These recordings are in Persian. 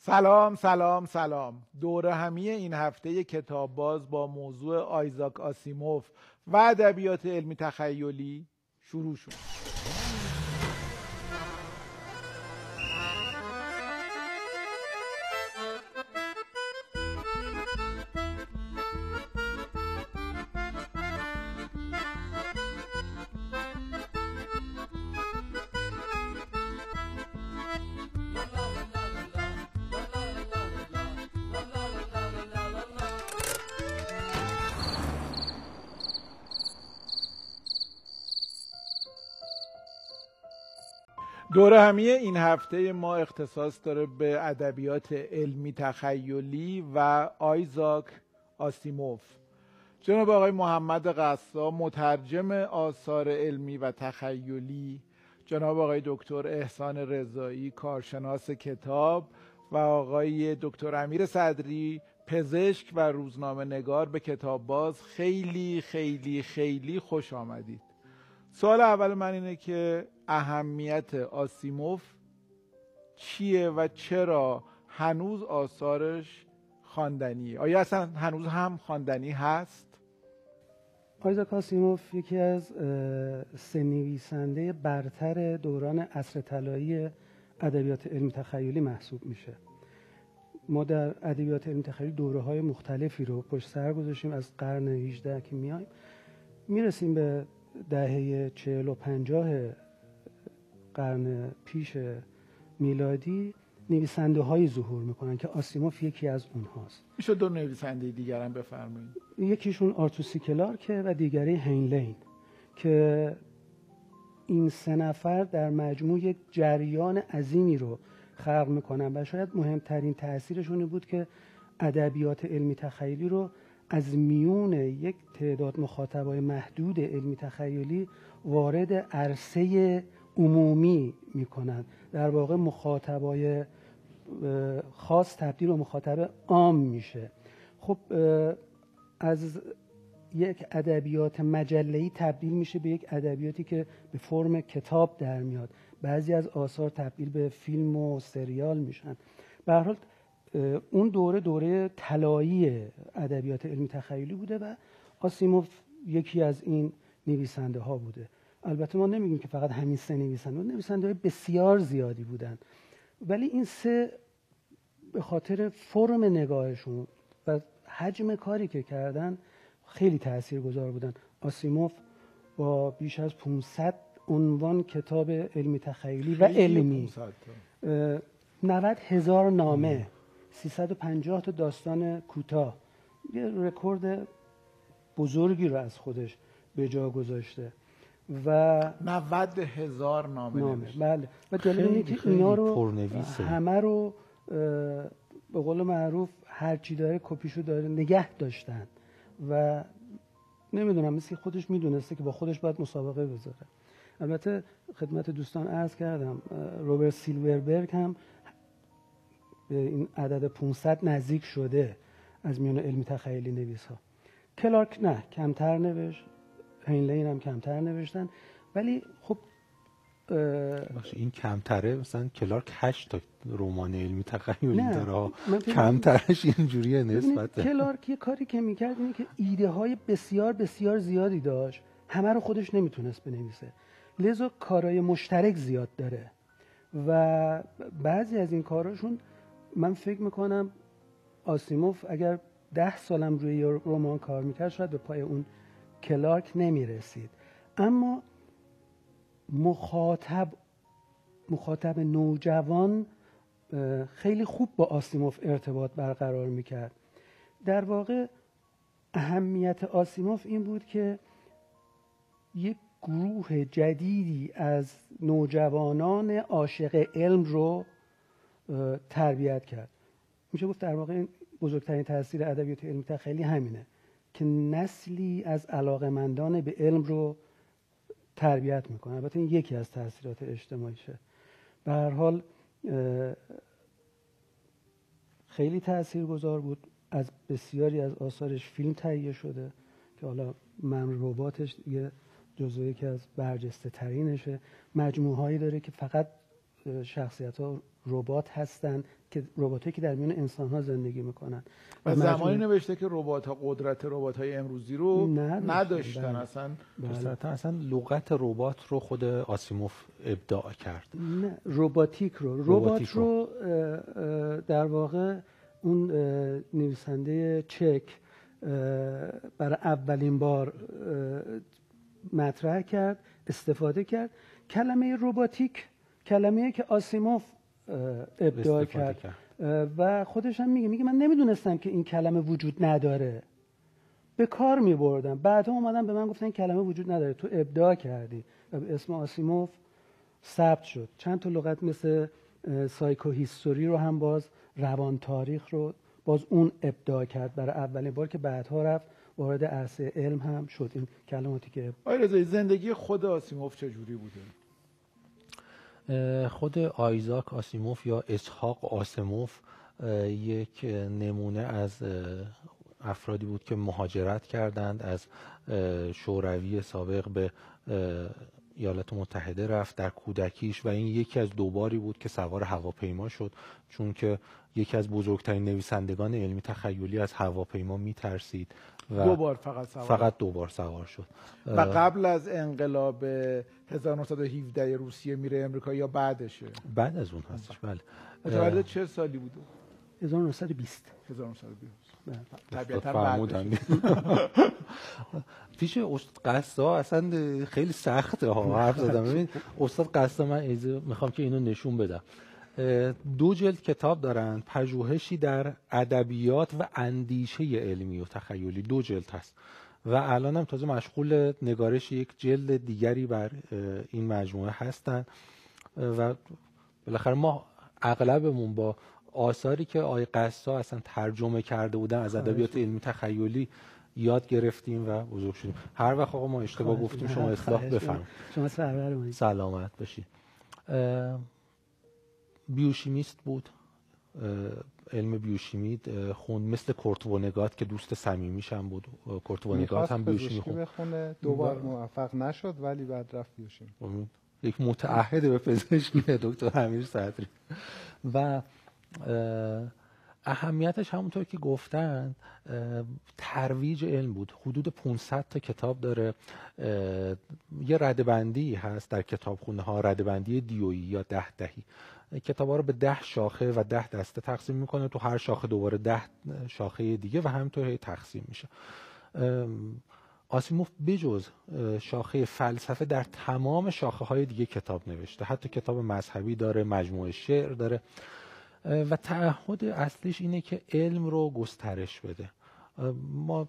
سلام سلام سلام. دوره همی این هفته کتاب باز با موضوع آیزاک آسیموف و ادبیات علمی تخیلی شروع شد. دوره همی این هفته ما اختصاص داره به ادبیات علمی تخیلی و آیزاک آسیموف. جناب آقای محمد قصاب مترجم آثار علمی و تخیلی، جناب آقای دکتر احسان رضایی کارشناس کتاب و آقای دکتر امیر صدری پزشک و روزنامه نگار به کتاب باز خیلی خیلی خیلی خوش آمدید. سوال اول من اینه که اهمیت آسیموف چیه و چرا هنوز آثارش خواندنیه؟ آیا اصلا هنوز هم خواندنی هست؟ آیزاک آسیموف یکی از سه نویسنده برتر دوران عصر طلایی ادبیات علمی تخیلی محسوب میشه. ما در ادبیات علمی تخیلی دوره‌های مختلفی رو پشت سر گذاشتیم. از قرن 18 که میایم میرسیم به دهه 40 و 50 قرن پیش میلادی، نویسنده هایی ظهور میکنن که آسیموف یکی از اونهاست. میشه دو نویسنده دیگر هم بفرمایید؟ یکیشون آرتور سی کلارک و دیگری هینلین، که این سه نفر در مجموع یک جریان عظیمی رو خلق میکنن و شاید مهمترین تأثیرشون بود که ادبیات علمی تخیلی رو از میون یک تعداد مخاطبای محدود علمی تخیلی وارد عرصه عمومی میکنن. در واقع مخاطبای خاص تبدیل به مخاطب عام میشه. خب از یک ادبیات مجله‌ای تبدیل میشه به یک ادبیاتی که به فرم کتاب در میاد. بعضی از آثار تبدیل به فیلم و سریال میشن. به هر حال اون دوره طلایی ادبیات علمی تخیلی بوده و آسیموف یکی از این نویسنده ها بوده. البته ما نمیگیم که فقط همین سه نویسنده های بسیار زیادی بودن، ولی این سه به خاطر فرم نگاهشون و حجم کاری که کردن خیلی تاثیرگذار بودن. آسیموف با بیش از 500 عنوان کتاب علمی تخیلی و علمی، 90,000 نامه، 350 تا داستان کوتاه، یه رکورد بزرگی رو از خودش به جا گذاشته و 90,000 نامه. بله. و جالب اینه که اینا رو همه رو به قول معروف هر چی داره کپیشو داره نگه داشتن و نمیدونم، مثل خودش میدونسته که با خودش باید مسابقه بذاره. البته خدمت دوستان عرض کردم روبرت سیلوربرگ هم به این عدد 500 نزدیک شده از میان علمی تخیلی نویس ها. کلارک نه، کمتر نوشت، هینلین هم کمتر نوشتن، ولی خب این کمتره. مثلا کلارک 8 تا رمان علمی تخیلی داره، کمترش اینجوریه نسبت. کلارک یه کاری که میکرد اینه که ایده های بسیار بسیار زیادی داشت، همه رو خودش نمیتونست بنویسه، لذا کارهای مشترک زیاد داره و بعضی از این کاراشون من فکر میکنم آسیموف اگر 10 سالم روی رمان کار میکرد شاید به پای اون کلارک نمیرسید. اما مخاطب نوجوان خیلی خوب با آسیموف ارتباط برقرار میکرد. در واقع اهمیت آسیموف این بود که یک گروه جدیدی از نوجوانان عاشق علم رو تربیت کرد. میشه گفت در واقع بزرگترین تاثیر ادبیات علمی تخیلی همینه که نسلی از علاقه‌مندان به علم رو تربیت میکنه. البته این یکی از تاثیرات اجتماعیشه. به هر حال خیلی تاثیرگذار بود. از بسیاری از آثارش فیلم تهیه شده که حالا من رباتش یه جزو یکی از برجسته ترینشه. مجموعهایی داره که فقط شخصیت‌ها ربات هستن که رباتایی که در میان انسان‌ها زندگی میکنن و زمانی نوشته که ربات‌ها قدرت ربات‌های امروزی رو نداشتن. اصلا لغت ربات رو خود آسیموف ابداع کرد. نه، ربات رو در واقع اون نویسنده چک برای اولین بار مطرح کرد، استفاده کرد. کلمه رباتیک کلمه‌ای که آسیموف ابداع کرد و خودش هم میگه من نمیدونستم که این کلمه وجود نداره، به کار میبردم، بعدا اومدن به من گفتن این کلمه وجود نداره، تو ابداع کردی و به اسم آسیموف ثبت شد. چند تا لغت مثل سایکو هیستوری رو هم باز روان تاریخ رو باز اون ابداع کرد برای اولین بار که بعدها رفت وارد عرصه علم هم شد. این کلماتی که زندگی خود آسیموف چجوری بوده؟ خود آیزاک آسیموف یا اسحاق آسیموف یک نمونه از افرادی بود که مهاجرت کردند، از شوروی سابق به ایالات متحده رفت در کودکیش و این یکی از دوباری بود که سوار هواپیما شد، چون که یکی از بزرگترین نویسندگان علمی تخیلی از هواپیما میترسید و فقط دو بار سوار شد. و قبل از انقلاب 1917 روسیه میره امریکا یا بعدشه؟ بعد از اون هستش. بله. متولد چه سالی بوده؟ 1920. طبیعتا بعد. پیش استاد قصا اصلا خیلی سخته ها حرف زدم. ببین استاد قصا من میخوام که اینو نشون بدم. 2 جلد کتاب دارن، پژوهشی در ادبیات و اندیشه علمی و تخیلی، 2 جلد هست و الان هم تازه مشغول نگارش یک جلد دیگری بر این مجموعه هستن و بالاخره ما اغلبمون با آثاری که آقای قصا اصلا ترجمه کرده بودن از ادبیات علمی تخیلی یاد گرفتیم و بزرگ شدیم. هر وقت آقا ما اشتباه گفتیم شما اصلاح بفرمایید. شما سرور سلامت باشید. بیوشیمیست بود، علم بیوشیمی خوند، مثل کورت وونگات که دوست صمیمیش هم بود. کورت وونگات هم بیوشیمی خوند، 2 بار موفق نشد ولی بعد رفت بیوشیمی. یک متعهد به پزشکی دکتر امیر صدری. و اهمیتش همونطور که گفتن ترویج علم بود. حدود 500 تا کتاب داره. یه ردبندی هست در کتابخونه ها، ردبندی دیویی یا 10 دهی. کتابا رو به 10 شاخه و 10 دسته تقسیم میکنه، تو هر شاخه دوباره 10 شاخه دیگه و همینطور تقسیم میشه. آسیموف بجز شاخه فلسفه در تمام شاخه های دیگه کتاب نوشته، حتی کتاب مذهبی داره، مجموعه شعر داره و تعهد اصلیش اینه که علم رو گسترش بده. ما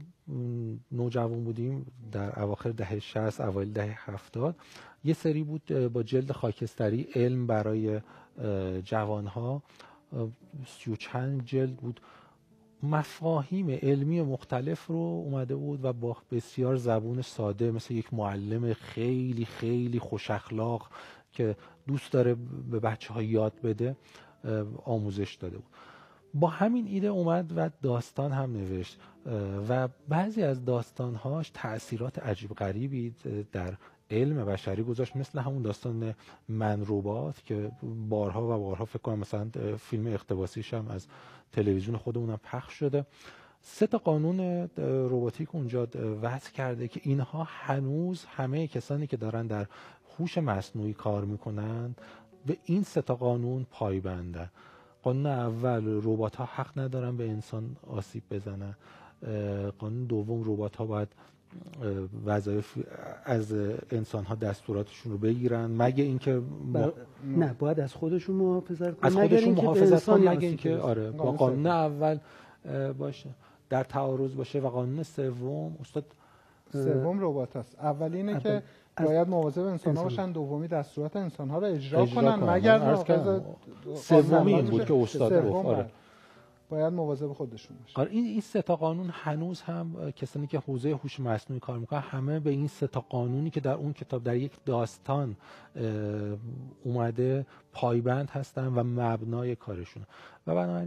نوجوان بودیم در اواخر دهه 60 اوایل دهه 70 یه سری بود با جلد خاکستری علم برای جوانها، 30 چند جلد بود، مفاهیم علمی مختلف رو اومده بود و با بسیار زبون ساده مثل یک معلم خیلی خیلی خوش اخلاق که دوست داره به بچه‌ها یاد بده آموزش داده بود. با همین ایده اومد و داستان هم نوشت و بعضی از داستانهاش تأثیرات عجیب غریبی در علم بشری گذاشت، مثل همون داستان من ربات که بارها و بارها فکر کنم مثلا فیلم اقتباسیش هم از تلویزیون خودمونم پخش شده. 3 تا قانون رباتیک اونجا وضع کرده که اینها هنوز همه کسانی که دارن در هوش مصنوعی کار میکنن به این 3 تا قانون پایبندن. قانون اول، ربات‌ها حق ندارن به انسان آسیب بزنن. قانون دوم، ربات‌ها باید وظایف از انسان‌ها دستوراتشون رو بگیرن مگه اینکه نه باید از خودشون محافظت کنن، از خودشون محافظت کنن مگه اینکه آره با قانون اول باشه در تعارض باشه. و قانون سوم استاد ربات است. اولی اینه که باید مواظب انسان‌ها باشن، دومی دستورات انسان‌ها رو اجرا کنن مگر ناقض سومی این بود که استاد گفت آره باید مواظب خودشون باشن. آره این 3 تا قانون هنوز هم کسانی که حوزه هوش مصنوعی کار میکنن همه به این 3 تا قانونی که در اون کتاب در یک داستان اومده پایبند هستن و مبنای کارشون و بنابراین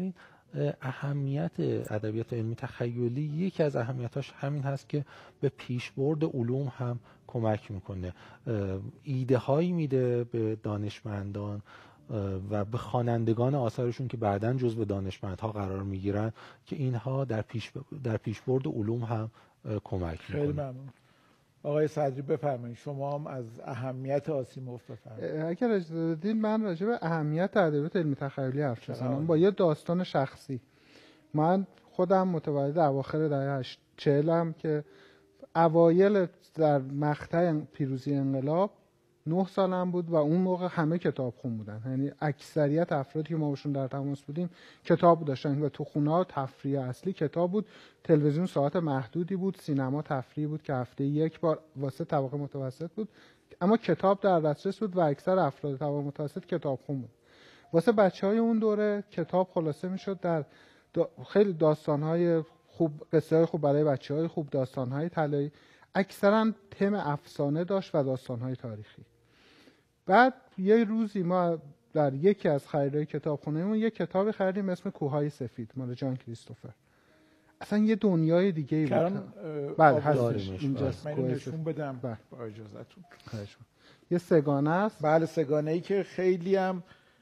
اهمیت ادبیات علمی تخیلی یکی از اهمیتاش همین هست که به پیشبرد علوم هم کمک میکنه، ایده هایی میده به دانشمندان و به خوانندگان آثارشون که بعداً جزو دانشمندها قرار میگیرن که اینها در پیشبرد علوم هم کمک میکنه. خیلی ممنون. آقای صدری بفرمایید، شما هم از اهمیت آسیموف بفرمایید. اگر اجازه بدین من راجع به اهمیت ادبیات علمی تخیلی حرف بزنم با یه داستان شخصی. من خودم متولد اواخر دهه 40م که اوایل در مقطع پیروزی انقلاب 9 سالم بود و اون موقع همه کتابخون بودن، یعنی اکثریت افرادی که ما باشون در تماس بودیم کتاب داشتن و تو خونه‌ها تفریح اصلی کتاب بود. تلویزیون ساعت محدودی بود، سینما تفریحی بود که هفته یک بار واسه طبقه متوسط بود، اما کتاب در دسترس بود و اکثر افراد طبقه متوسط کتابخون بود. واسه بچهای اون دوره کتاب خلاصه میشد در خیلی داستان‌های خوب، قصه‌های خوب برای بچه‌های خوب، داستان‌های طلایی، اکثرا تم افسانه داشت و داستان‌های تاریخی. بعد یه روزی ما در یکی از خریدای کتابخونه‌مون یه کتابی خریدیم اسم کوههای سفید مال جان کریستوفر. اصلا یه دنیای دیگه‌ای بود. بله هستش اینجاست. من نشون بدم با اجازهتون. یه سگانه است. بله سگانه‌ای که خیلی هم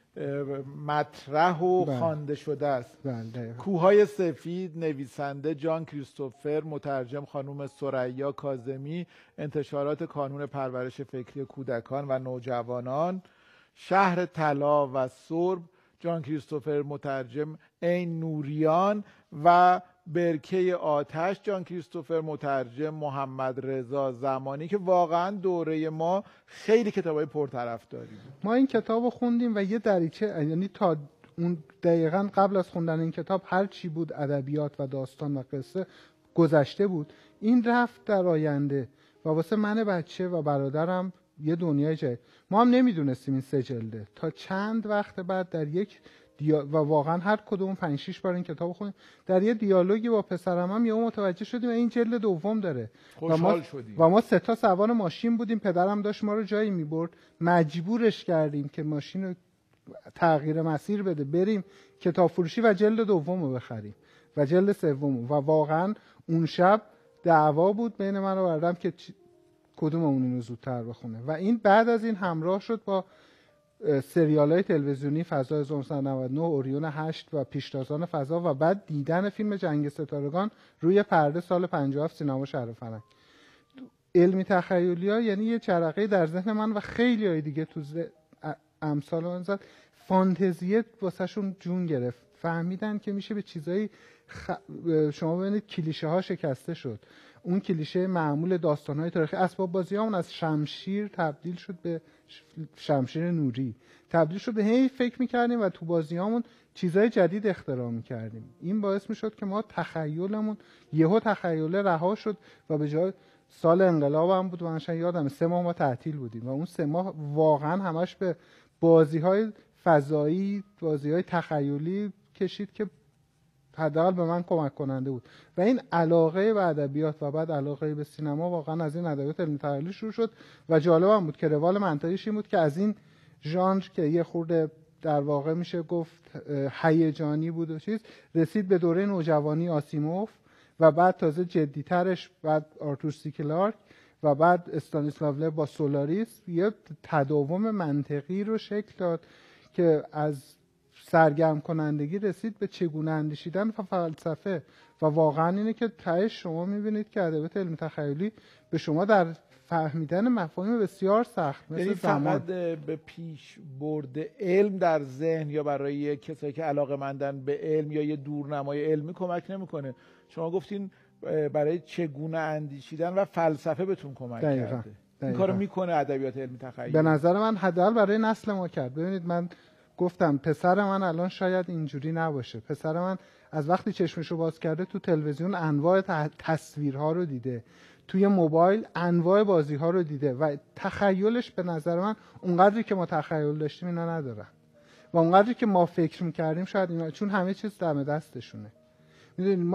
مطرح و خوانده شده است. کوههای سفید، نویسنده جان کریستوفر، مترجم خانم ثریا کاظمی، انتشارات کانون پرورش فکری کودکان و نوجوانان. شهر طلا و سرب، جان کریستوفر مترجم عین نوریان و برکه آتش، جان کریستوفر مترجم محمد رضا زمانی که واقعا دوره ما خیلی کتابای پرطرفداری بود. ما این کتابو خوندیم و یه دریچه، یعنی تا اون دقیقاً قبل از خوندن این کتاب هر چی بود ادبیات و داستان و قصه گذشته بود، این رفت در آینده و واسه من بچه و برادرم یه دنیای جدید. ما هم نمیدونستیم این 3 جلده تا چند وقت بعد در یک و واقعا هر کدوم 5-6 بار این کتابو خوندیم، در یه دیالوگی با پسرم هم یهو متوجه شدیم این جلد دوم داره. خوشحال شدیم و ما 3 تا سوار ماشین بودیم، پدرم داشت ما رو جایی میبرد، مجبورش کردیم که ماشین رو تغییر مسیر بده بریم کتاب فروشی و جلد دوم رو بخریم و جلد سوم. و واقعا اون شب دعوا بود بین من و برادرم که کدوممون اینو زودتر بخونه. و این بعد از این همراه شد با سریال‌های تلویزیونی فضا 1999، اوریون 8 و پیشتازان فضا و بعد دیدن فیلم جنگ ستارگان روی پرده سال 57 سینما شهر فرنگ. علمی تخیلی‌ها یعنی یه چرقه در ذهن من و خیلی‌های دیگه تو امثال من زد، فانتزیه واسهشون جون گرفت، فهمیدن که میشه به چیزایی شما ببینید کلیشه ها شکسته شد. اون کلیشه معمول داستان‌های تاریخی، اسباب بازی‌هامون از شمشیر تبدیل شد به شمشیر نوری، تبدیل شد به هی فکر می‌کردیم و تو بازی‌هامون چیزای جدید اختراع می‌کردیم. این باعث می‌شد که ما تخیلمون یهو تخیل رها شد و به جای سال انقلاب هم بود و من یادم 3 ماه ما تعطیل بودیم و اون 3 ماه واقعا همش به بازی‌های فضایی، بازی‌های تخیلی کشید که حداقل به من کمک کننده بود. و این علاقه به ادبیات و بعد علاقه به سینما واقعا از این ادبیات علمی تخیلی شروع شد و جالبم بود که روال منطقیش این بود که از این ژانر که یه خورده در واقع میشه گفت هیجانی بود و چیز، رسید به دوره نوجوانی آسیموف و بعد تازه جدیترش بعد آرتور سی کلارک و بعد استانیسلاو لو با سولاریس یه تداوم منطقی رو شکل داد که از سرگرم کنندگی رسید به چگونه اندیشیدن و فلسفه. و واقعا اینه که تهش شما میبینید که ادبیات علمی تخیلی به شما در فهمیدن مفاهیم بسیار سخت مثل زمان، فقط به پیش برد علم در ذهن یا برای کسایی که علاقه‌مندن به علم یا یه دورنمای علمی کمک نمیکنه. شما گفتین برای چگونه اندیشیدن و فلسفه بهتون کمک کرده. این کارو میکنه ادبیات علمی تخیلی. به نظر من حداقل برای نسل ما کرد. ببینید من گفتم پسر من الان شاید اینجوری نباشه. پسر من از وقتی چشمشو باز کرده تو تلویزیون انواع تصویرها رو دیده، توی موبایل انواع بازی‌ها رو دیده و تخیلش به نظر من اونقدری که ما تخیل داشتیم اینا ندارن و اونقدری که ما فکر می‌کردیم شاید اینا، چون همه چیز دم دستشونه. میدونید ما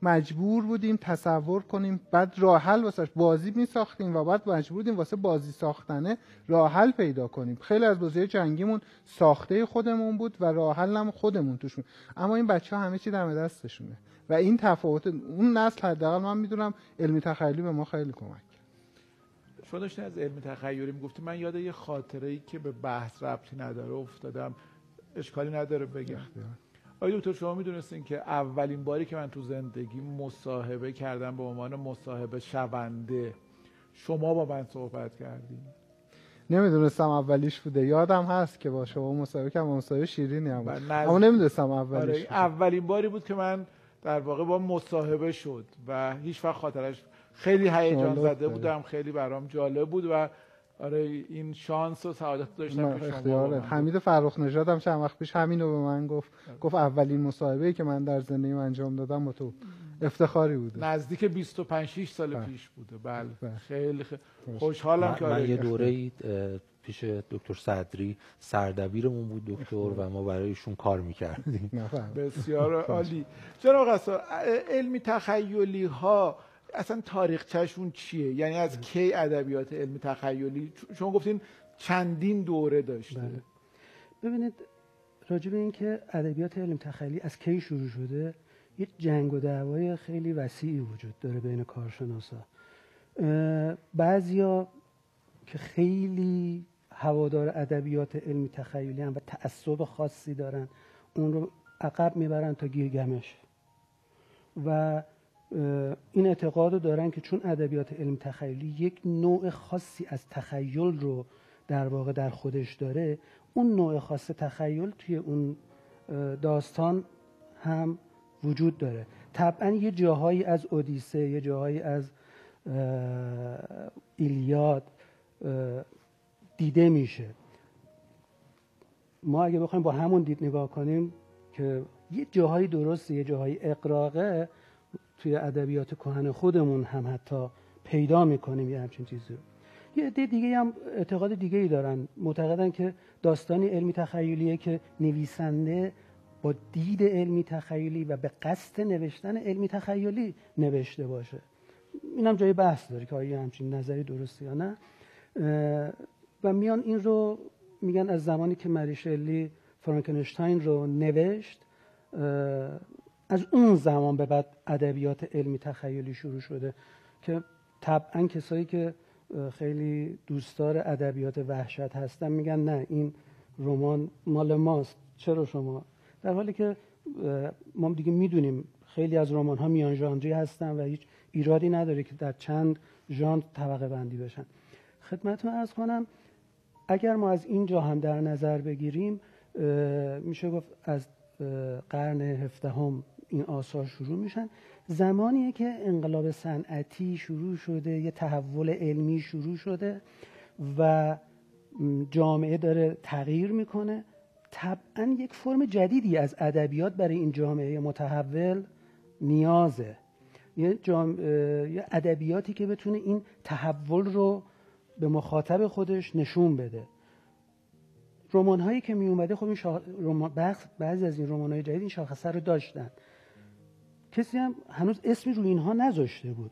مجبور بودیم تصور کنیم، بعد راه حل واسش بازی می‌ساختیم و بعد مجبور بودیم واسه بازی ساختنه راه حل پیدا کنیم. خیلی از بازی جنگیمون ساخته خودمون بود و راه حل هم خودمون توشون، اما این بچه‌ها همه چی دم دستشونه و این تفاوت اون نسل، حداقل من میدونم علمی تخیلی به ما خیلی کمک کرد. شما داشتین از علمی تخیلی میگفتید، من یاد یه خاطره‌ای که به بحث ربطی نداره افتادم، اشکالی نداره بگم. آقای دکتر شما میدونستین که اولین باری که من تو زندگی مصاحبه کردم به عنوان مصاحبه شونده شما با من صحبت کردین؟ نمیدونستم اولیش بوده، یادم هست که با شما مصاحبه کردم، مصاحبه شیرینی هم بود، اما نمیدونستم اولیش بوده. اولین باری بود که من در واقع با مصاحبه شد و هیچ وقت خاطرش، خیلی هیجان زده بودم، خیلی برام جالب بود و آره این شانس و سعادت داشتم که شما حمید فرخ نژاد هم چند وقت پیش همینو به من گفت اولین مصاحبه‌ای که من در زندگیم انجام دادم با تو افتخاری بوده. نزدیک 25-6 سال پیش بوده. بله خیلی خوشحالم که من یه دوره‌ای پیش دکتر صدری سردبیرمون بود دکتر و ما برایشون کار می‌کردیم. بسیار عالی. جناب قصار، علمی تخیلی ها اصلا تاریخچه‌شون چیه؟ یعنی از کی ادبیات علمی تخیلی؟ شما گفتین چندین دوره داشته. بله. ببینید راجع به این که ادبیات علمی تخیلی از کی شروع شده، یه جنگ و دعوای خیلی وسیعی وجود داره بین کارشناسا. بعضیا که خیلی هوادار ادبیات علمی تخیلی هم و تعصب خاصی دارن، اون رو عقب میبرن تا گیرگمش و این اعتقاد رو دارن که چون ادبیات علم تخیلی یک نوع خاصی از تخیل رو در واقع در خودش داره، اون نوع خاص تخیل توی اون داستان هم وجود داره. طبعا یه جاهایی از اودیسه، یه جاهایی از ایلیاد دیده میشه. ما اگه بخوایم با همون دید نگاه کنیم که یه جاهایی درسته، یه جاهایی اقراقه، توی ادبیات کهن خودمون هم حتی پیدا میکنیم یه همچین چیزی. یه عده دیگه هم اعتقاد دیگه ای دارن، معتقدن که داستانی علمی تخیلیه که نویسنده با دید علمی تخیلی و به قصد نوشتن علمی تخیلی نوشته باشه. اینم جای بحث داره که آیا همچین نظری درسته یا نه، و میان این رو میگن از زمانی که مری شلی فرانکنشتاین رو نوشت، از اون زمان به بعد ادبیات علمی تخیلی شروع شده که طبعا کسایی که خیلی دوستدار ادبیات وحشت هستن میگن نه این رمان مال ماست، چرا شما؟ در حالی که ما دیگه میدونیم خیلی از رمان ها میان ژانری هستن و هیچ ایرادی نداره که در چند ژانر طبقه بندی بشن. خدمتتون عرض کنم اگر ما از اینجا هم در نظر بگیریم، میشه گفت از قرن 17 این آثار شروع میشن. زمانیه که انقلاب صنعتی شروع شده، یه تحول علمی شروع شده و جامعه داره تغییر میکنه. طبعا یک فرم جدیدی از ادبیات برای این جامعه متحول نیازه، یه ادبیاتی که بتونه این تحول رو به مخاطب خودش نشون بده. رمان هایی که می اومده، خب این بعضی از این رمان های جدید این شاخصه رو داشتن، کسی هم هنوز اسمی روی اینها نذاشته بود.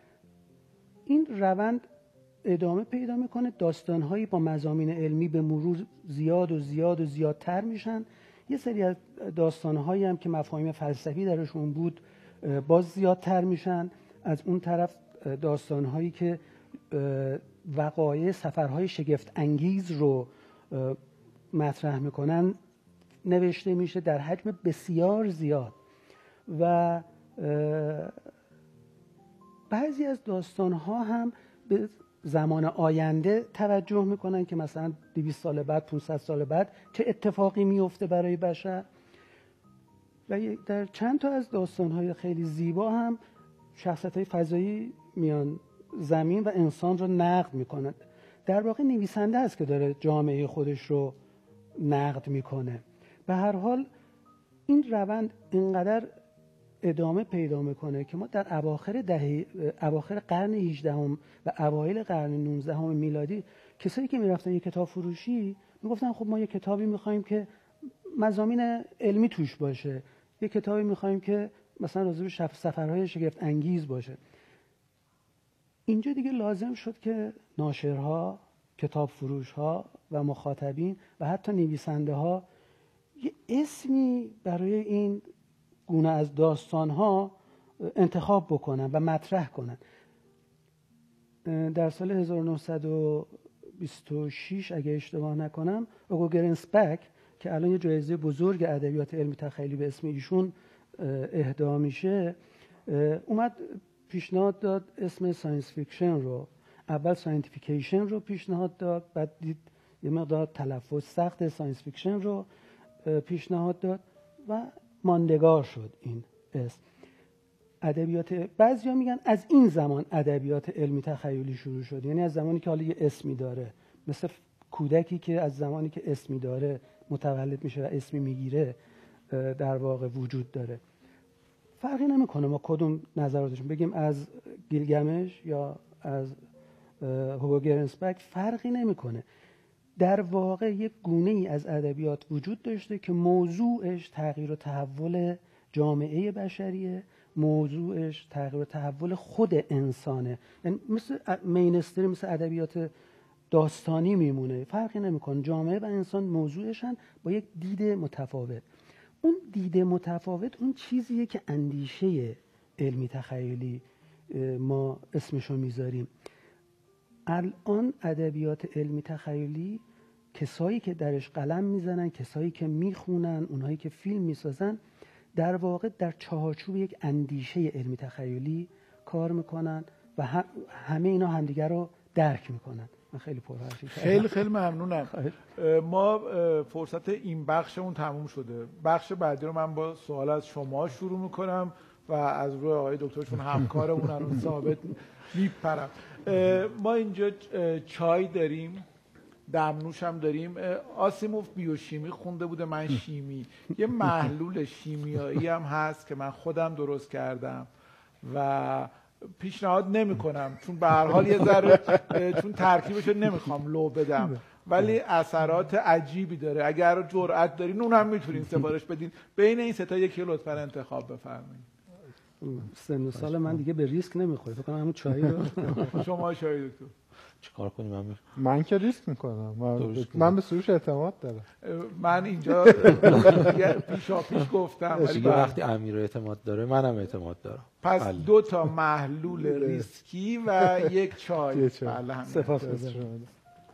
این روند ادامه پیدا میکنه، داستان هایی با مضامین علمی به مرور زیاد و زیاد و زیادتر میشن. یه سری از داستان هایی هم که مفاهیم فلسفی درشون بود باز زیادتر میشن. از اون طرف داستان هایی که وقایع سفرهای شگفت انگیز رو مطرح میکنن نوشته میشه در حجم بسیار زیاد و بعضی از داستان‌ها هم به زمان آینده توجه میکنن که مثلا 200 سال بعد، 500 سال بعد چه اتفاقی میفته برای بشر. و در چند تا از داستان‌های خیلی زیبا هم شخصیت‌های فضایی میان زمین و انسان رو نقد میکنن. در واقع نویسنده است که داره جامعه خودش رو نقد میکنه. به هر حال این روند اینقدر ادامه پیدا میکنه که ما در اواخر قرن 18 و اوایل قرن 19 میلادی کسایی که میرفتن یک کتاب فروشی میگفتن خب ما یک کتابی میخوایم که مضامین علمی توش باشه، یک کتابی میخوایم که مثلا راجع به سفرهای شگفت انگیز باشه. اینجا دیگه لازم شد که ناشرها، کتاب فروشها و مخاطبین و حتی نویسنده ها یه اسمی برای این گونه از داستانها انتخاب بکنن و مطرح کنن. در سال 1926 اگه اشتباه نکنم اوگو گرنسبک که الان یه جایزه بزرگ ادبیات علمی تخیلی به اسم ایشون اهدا میشه، اومد پیشنهاد داد اسم ساینس فیکشن رو، اول ساینتیفیکیشن رو پیشنهاد داد، بعد دید یه مقدار تلفظ سخت، ساینس فیکشن رو پیشنهاد داد و ماندگار شد این اسم. ادبیات، بعضیا میگن از این زمان ادبیات علمی تخیلی شروع شد، یعنی از زمانی که حالا یه اسمی داره، مثل کودکی که از زمانی که اسمی داره متولد میشه و اسمی میگیره در واقع وجود داره. فرقی نمیکنه ما کدوم نظراتشون بگیم، از گیلگمش یا از هوگو گرنسبک، فرقی نمیکنه. در واقع یک گونه ای از ادبیات وجود داشته که موضوعش تغییر و تحول جامعه بشریه، موضوعش تغییر و تحول خود انسانه، یعنی مثل مینستری، مثل ادبیات داستانی میمونه، فرقی نمیکنه. جامعه و انسان موضوعشن با یک دید متفاوت. اون دید متفاوت اون چیزیه که اندیشه علمی تخیلی ما اسمشو میذاریم. الان ادبیات علمی تخیلی، کسایی که درش قلم میزنن، کسایی که میخونن، اونهایی که فیلم میسازن، در واقع در چهارچوب یک اندیشه علمی تخیلی کار میکنن و همه اینا همدیگر رو درک میکنن. من خیلی پرحرفی کردم. خیلی ممنونم. ما فرصت این بخشمون تموم شده. بخش بعدی رو من با سوال از شما شروع میکنم و از روی آقای دکترشون همکارمون رو ثابت میپرم. ما اینجا چای داریم، دمنوش هم داریم. آسیموف بیوشیمی خونده بوده، من شیمی. یه محلول شیمیایی هم هست که من خودم درست کردم و پیشنهاد نمی کنم، چون به هر حال یه ذره چون ترکیبش رو نمیخوام لو بدم، ولی اثرات عجیبی داره. اگر جرأت دارین اونم میتونین سفارش بدین. بین این سه تا یکی لطفا انتخاب بفرمایید. سن و سال من دیگه به ریسک نمیخوره، فکر کنم همون چای رو. شما چای دکتر چیکار کنیم؟ من که ریسک میکنم، من به سروش اعتماد دارم. من اینجا پیشا پیش گفتم، ولی وقتی امیر اعتماد داره منم اعتماد دارم. پس 2 تا محلول ریسکی و یک چای. سپاسگزارم.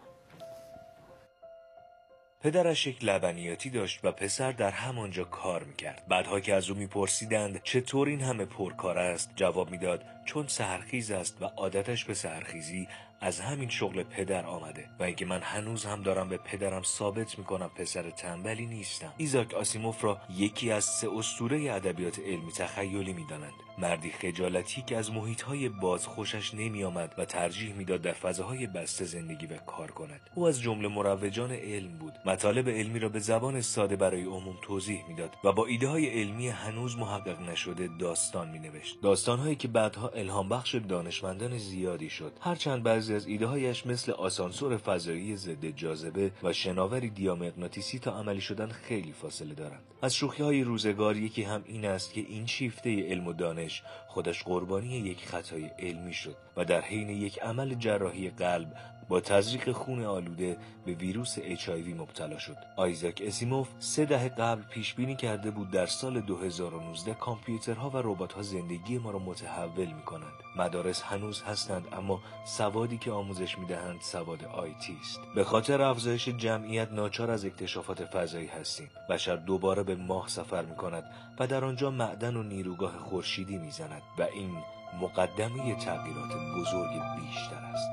پدرش یک لبنیاتی داشت و پسر در همانجا کار میکرد. بعدها که از او میپرسیدند چطور این همه پرکار است، جواب میداد چون سحرخیز است و عادتش به سحرخیزی از همین شغل پدر آمده و اینکه من هنوز هم دارم به پدرم ثابت میکنم پسر تنبلی نیستم. ایزاک آسیموف را یکی از 3 اسطوره ادبیات علمی تخیلی میدانند. مردی خجالتی که از محیط‌های باز خوشش نمی‌آمد و ترجیح می‌داد در فضاهای بسته زندگی و کار کند. او از جمله مروجان علم بود. مطالب علمی را به زبان ساده برای عموم توضیح می‌داد و با ایده‌های علمی هنوز محقق نشده داستان می‌نوشت. داستان‌هایی که بعدها الهام بخش دانشمندان زیادی شد. هرچند بعضی از ایده‌هایش مثل آسانسور فضایی ضد جاذبه و شناوری دیامغناطیسی تا عملی شدن خیلی فاصله دارند. از شوخی‌های روزگار یکی هم این است که این شیفته علم و دانش خودش قربانی یک خطای علمی شد و در حین یک عمل جراحی قلب با تزریق خون آلوده به ویروس HIV مبتلا شد. آیزاک آسیموف 3 دهه قبل پیش بینی کرده بود در سال 2019 کامپیوترها و ربات‌ها زندگی ما را متحول می‌کنند. مدارس هنوز هستند، اما سوادی که آموزش می‌دهند سواد آیتی است. به خاطر افزایش جمعیت ناچار از اکتشافات فضایی هستیم. بشر دوباره به ماه سفر می‌کند و در آنجا معدن و نیروگاه خورشیدی می‌زند و این مقدمه تغییرات بزرگ بیشتر است.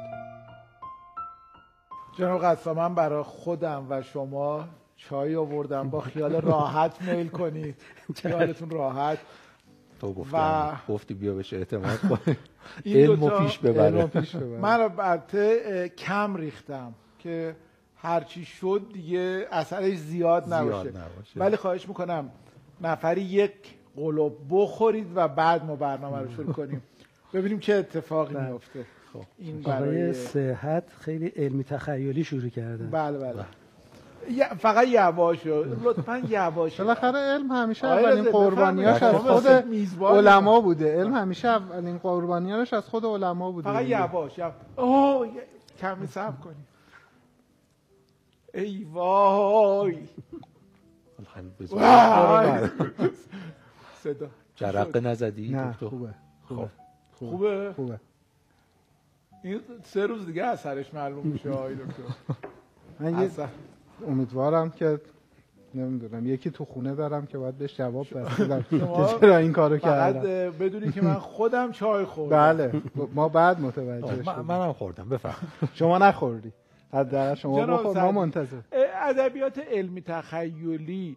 جناب قصاب، من برای خودم و شما چای آوردم، با خیال راحت میل کنید، خیالتون راحت. تو گفتی بیا بهش اعتماد کنی، علمو علمو پیش ببره. من البته کم ریختم که هرچی شد دیگه اثرش زیاد نباشه. ولی خواهش میکنم نفری 1 قلوب بخورید و بعد ما برنامه رو شروع کنیم، ببینیم چه اتفاقی میفته. این برای صحت خیلی علمی تخیلی شروع کردن. بله. فقط یواشو لطفاً یواش. بالاخره علم همیشه آره اولین رضا، قربانیاش از بفرمایید. خود میزبانی. علما بوده. علم همیشه اولین قربانیاش از خود علما بوده. فقط یواش. اوه کمی صبر کنی. ای وای صدا جرقه نزدی نه دکتر؟ خوبه. این 3 روز دیگه اثرش معلوم میشه آقای دکتر. من امیدوارم که نمیدونم یکی تو خونه دارم که باید بهش جواب بدم که چرا این کارو کردم. فقط بدونی که من خودم چای خوردم. بله ما بعد متوجه شدیم. منم خوردم. بفهم. شما نخوردی. حداقل شما بخور، ما منتظر. ادبیات علمی تخیلی،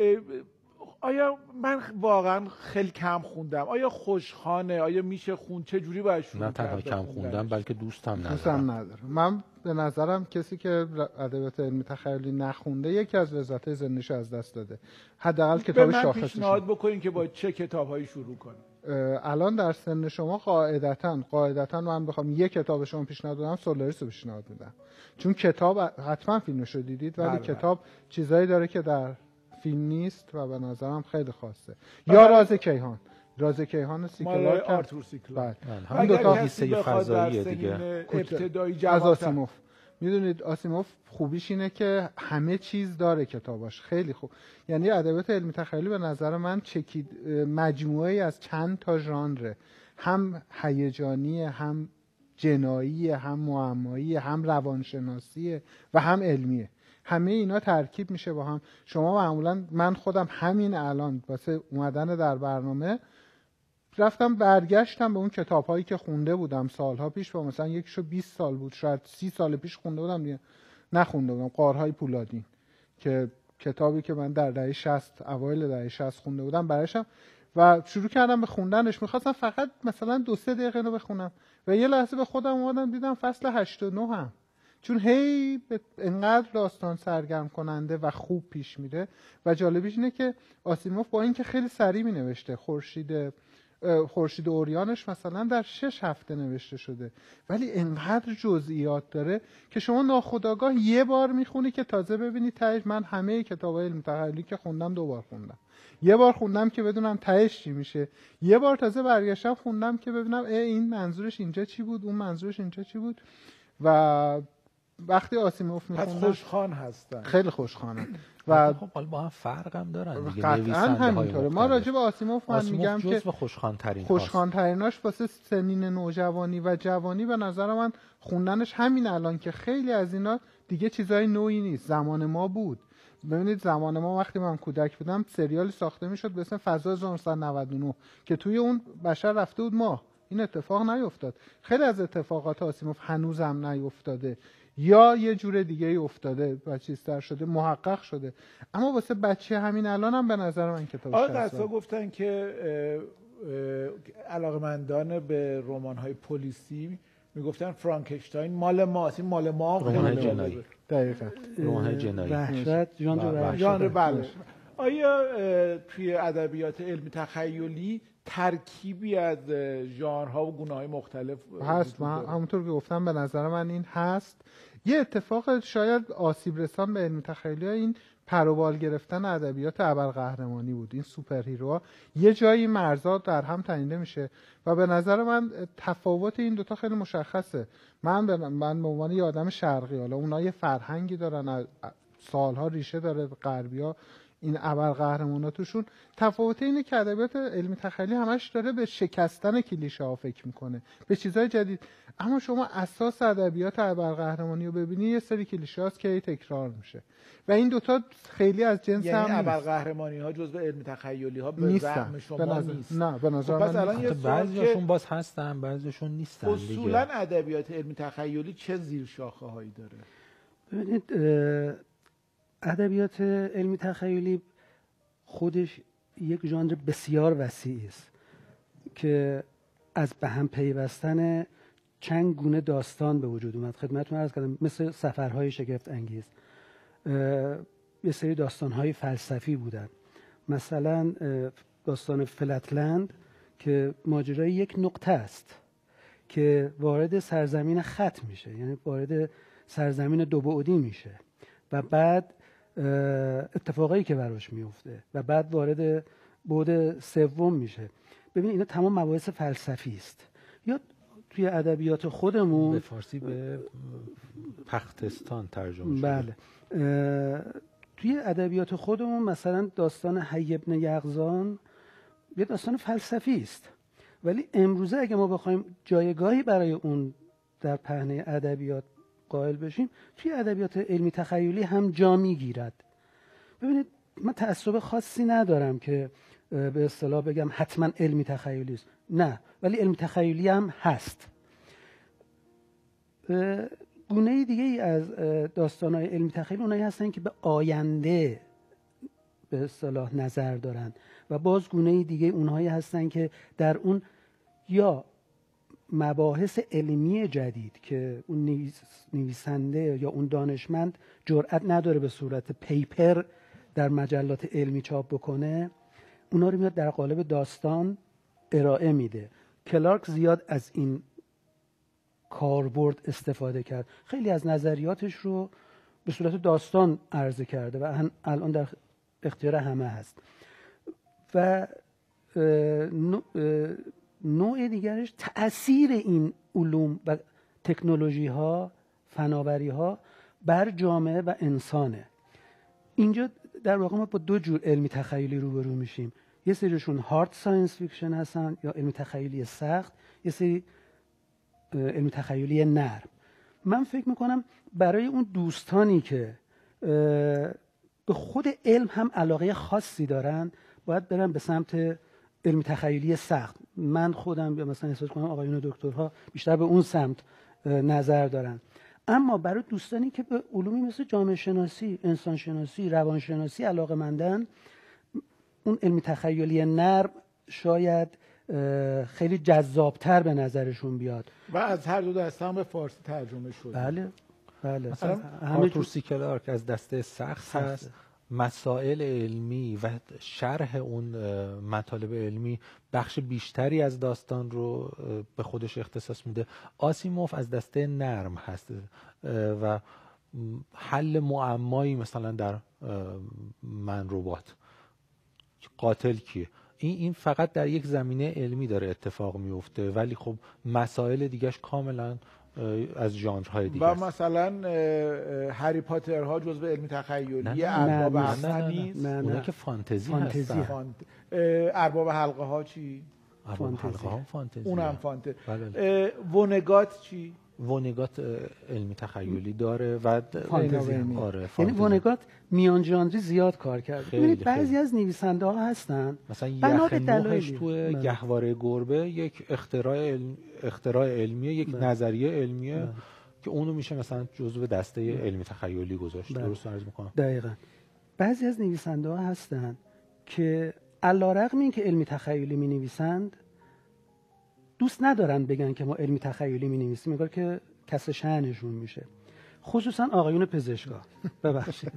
آیا من واقعا خیلی کم خوندم؟ آیا خوشخانه؟ آیا میشه خوند؟ چه جوری باید شروع نه تنها کم خوندم بلکه دوستم ندارم. من به نظرم کسی که ادبیات علمی تخیلی نخونده یکی از لذت‌های زندگیش از دست داده. حداقل کتاب شاخصش. به من پیشنهاد بکنین که با چه کتاب‌هایی شروع کنم؟ الان در سن شما قاعدتاً من بخوام یک کتاب شما پیشنهاد بدم سولاریس رو پیشنهاد میدم. چون کتاب حتما فیلمش رو دیدید ولی کتاب چیزایی داره که در فیلم نیست و به نظرم خیلی خاصه. یا راز کیهان سیکلار که آرتور سیکلار. همین دو تا حصه فضاییه دیگه. ابتدایی از آسیموف. میدونید آسیموف خوبیش اینه که همه چیز داره کتاباش. خیلی خوب. یعنی ادبیات علمی تخیلی به نظر من مجموعه‌ای از چند تا ژانر، هم هیجانی، هم جنایی، هم معمایی، هم روانشناسی و هم علمیه. همه اینا ترکیب میشه با هم. شما معمولا من خودم همین الان واسه اومدن در برنامه رفتم برگشتم به اون کتاب‌هایی که خونده بودم سالها پیش، با مثلا یکیشو 20 سال بود، شاید 30 سال پیش خونده بودم دیگه نخونده بودم. غارهای پولادین که کتابی که من در دهه 60 اوایل دهه 60 خونده بودم براشم و شروع کردم به خوندنش. می‌خواستم فقط مثلا 2-3 دقیقه رو بخونم و یه لحظه به خودم اومدم دیدم فصل 8 و 9 هم، چون هی انقدر داستان سرگرم کننده و خوب پیش میره. و جالبیش اینه که آسیموف با اینکه خیلی سریع مینوشته، خورشید اوریانش مثلا در 6 هفته نوشته شده، ولی انقدر جزئیات داره که شما ناخودآگاه یه بار میخونی که تازه ببینی تهش. من همه کتابای علمی تخیلی که خوندم 2 بار خوندم. یه بار خوندم که بدونم تهش چی میشه، یه بار تازه برگشتم خوندم که ببینم این منظورش اینجا چی بود، اون منظورش اینجا چی بود. و وقتی آسیموف میخوندم خوشخوان هستن، خیلی خوشخوانن و خب حالا با هم فرق هم دارن دیگه. قطعا همینطوره. ما راجع به آسیموف من میگم که خوشخوان‌تریناش واسه سنین نوجوانی و جوانی به نظر من خوندنش همین الان که خیلی از اینا دیگه چیزای نوعی نیست، زمان ما بود. ببینید زمان ما وقتی من کودک بودم سریالی ساخته میشد به اسم فضا 1999 که توی اون بشر رفته بود ماه. این اتفاق نیفتاد. خیلی از اتفاقات آسیموف هنوزم نیفتاده یا یه جور دیگه ای افتاده و چیزتر شده، محقق شده. اما واسه بچه همین الان هم به نظر من کتابش هست. آقا گفتن که علاقمندان به رمان‌های پلیسی میگفتن فرانکشتاین مال ماست، این مال ما. رمان جنایی. دقیقاً. رمان جنایی. وحشت ژانر بله. آیا توی ادبیات علمی تخیلی ترکیبی از ژانرها و گونه‌های مختلف هست؟ من همونطور که گفتم به نظر من این هست. یه اتفاق شاید آسیب رسان به علمی تخیلی این پروبال گرفتن ادبیات ابرقهرمانی بود. این سوپر هیروها یه جایی مرزا در هم تنیده میشه و به نظر من تفاوت این دوتا خیلی مشخصه. من به عنوان یه آدم شرقی، حالا اونها یه فرهنگی دارن، سالها ریشه داره غربی‌ها، این ابرقهرمانا توشون. تفاوت اینه که ادبیات علمی تخیلی همش داره به شکستن کلیشه‌ها فکر میکنه، به چیزهای جدید. اما شما اساس ادبیات ابرقهرمانی رو ببینی یه سری کلیشه‌هاست که تکرار میشه و این دوتا خیلی از جنس یعنی هم ابرقهرمانی‌ها جزو علمی تخیلی‌ها به زعم شما نیست. نه به نظر من بعضیاشون باز هستن بعضیاشون نیستن دیگه. اصولاً ادبیات علمی تخیلی چه زیر شاخه‌هایی داره؟ ببینید ادبیات علمی تخیلی خودش یک ژانر بسیار وسیعی است که از به هم پیوستن چند گونه داستان به وجود اومد. خدمتتون عرض کردم مثل سفرهای شگفت انگیز، یه سری داستانهای فلسفی بودن، مثلا داستان فلتلند که ماجرای یک نقطه است که وارد سرزمین خط میشه، یعنی وارد سرزمین دو بعدی میشه و بعد اتفاقایی که براش میفته و بعد وارد بعد سوم میشه. ببین اینا تمام مباحث فلسفی است. یا توی ادبیات خودمون به فارسی به پختستان ترجمه شده. بله. توی ادبیات خودمون مثلا داستان حی بن یقظان یه داستان فلسفی است، ولی امروزه اگه ما بخوایم جایگاهی برای اون در پهنه ادبیات قائل بشیم، توی ادبیات علمی تخیلی هم جا میگیرد. ببینید من تعصب خاصی ندارم که به اصطلاح بگم حتما علمی تخیلی است، نه، ولی علمی تخیلی هم هست. گونه دیگه ای از داستان‌های علمی تخیلی اونایی هستن که به آینده به اصطلاح نظر دارن و باز گونه دیگه اونهایی هستن که در اون یا مباحث علمی جدید که اون نویسنده یا اون دانشمند جرئت نداره به صورت پیپر در مجلات علمی چاپ بکنه، اونا رو میاد در قالب داستان ارائه میده. کلارک زیاد از این کاربرد استفاده کرد، خیلی از نظریاتش رو به صورت داستان عرضه کرده و الان در اختیار همه هست. و نوع دیگرش تأثیر این علوم و تکنولوژی ها، فناوری ها بر جامعه و انسانه. اینجا در واقع ما با دو جور علمی تخیلی روبرو میشیم. یه سریشون هارد ساینس فیکشن هستن یا علمی تخیلی سخت، یه سری علمی تخیلی نرم. من فکر میکنم برای اون دوستانی که به خود علم هم علاقه خاصی دارن باید برن به سمت علمی تخیلی سخت. من خودم یا مثلا احساس کنم آقایون دکترها بیشتر به اون سمت نظر دارن. اما برای دوستانی که به علومی مثل جامعه شناسی، انسان شناسی، روان شناسی علاقه‌مندن، اون علمی تخیلی نرم شاید خیلی جذابتر به نظرشون بیاد و از هر دو دسته هم به فارسی ترجمه شده. بله بله. مثلا آرتور سی کلارک از دسته سخت هست. مسائل علمی و شرح اون مطالب علمی بخش بیشتری از داستان رو به خودش اختصاص میده. آسیموف از دسته نرم هست و حل معمایی مثلا در من ربات، قاتل کیه، این فقط در یک زمینه علمی داره اتفاق میفته، ولی خب مسائل دیگهش کاملا از ژانرهای دیگه است. و مثلا هری پاتر ها جزو علمی تخیلی ارباب حلقه نیست؟ اونا که فانتزی هستن. ارباب حلقه ها چی؟ ارباب حلقه ها فانتزی. اونم فانتزی. بله. ونگات چی؟ ونگات علمی تخیلی داره و فانتزی. آره، یعنی ونگات میان ژانری زیاد کار کرد. ببینید بعضی از نویسنده ها هستن مثلا یخ نوحش تو گهواره گربه یک اختراع علمیه، یک نظریه علمیه که اونو میشه مثلا جزو دسته علمی تخیلی گذاشت. درست عرض میکنم؟ دقیقاً. بعضی از نویسنده ها هستن که علیرغم اینکه علمی تخیلی می نویسند دوست ندارن بگن که ما علمی تخیلی می نویسیم، میگن که کسر شأنشون میشه. خصوصا آقایون پزشکا ببخشید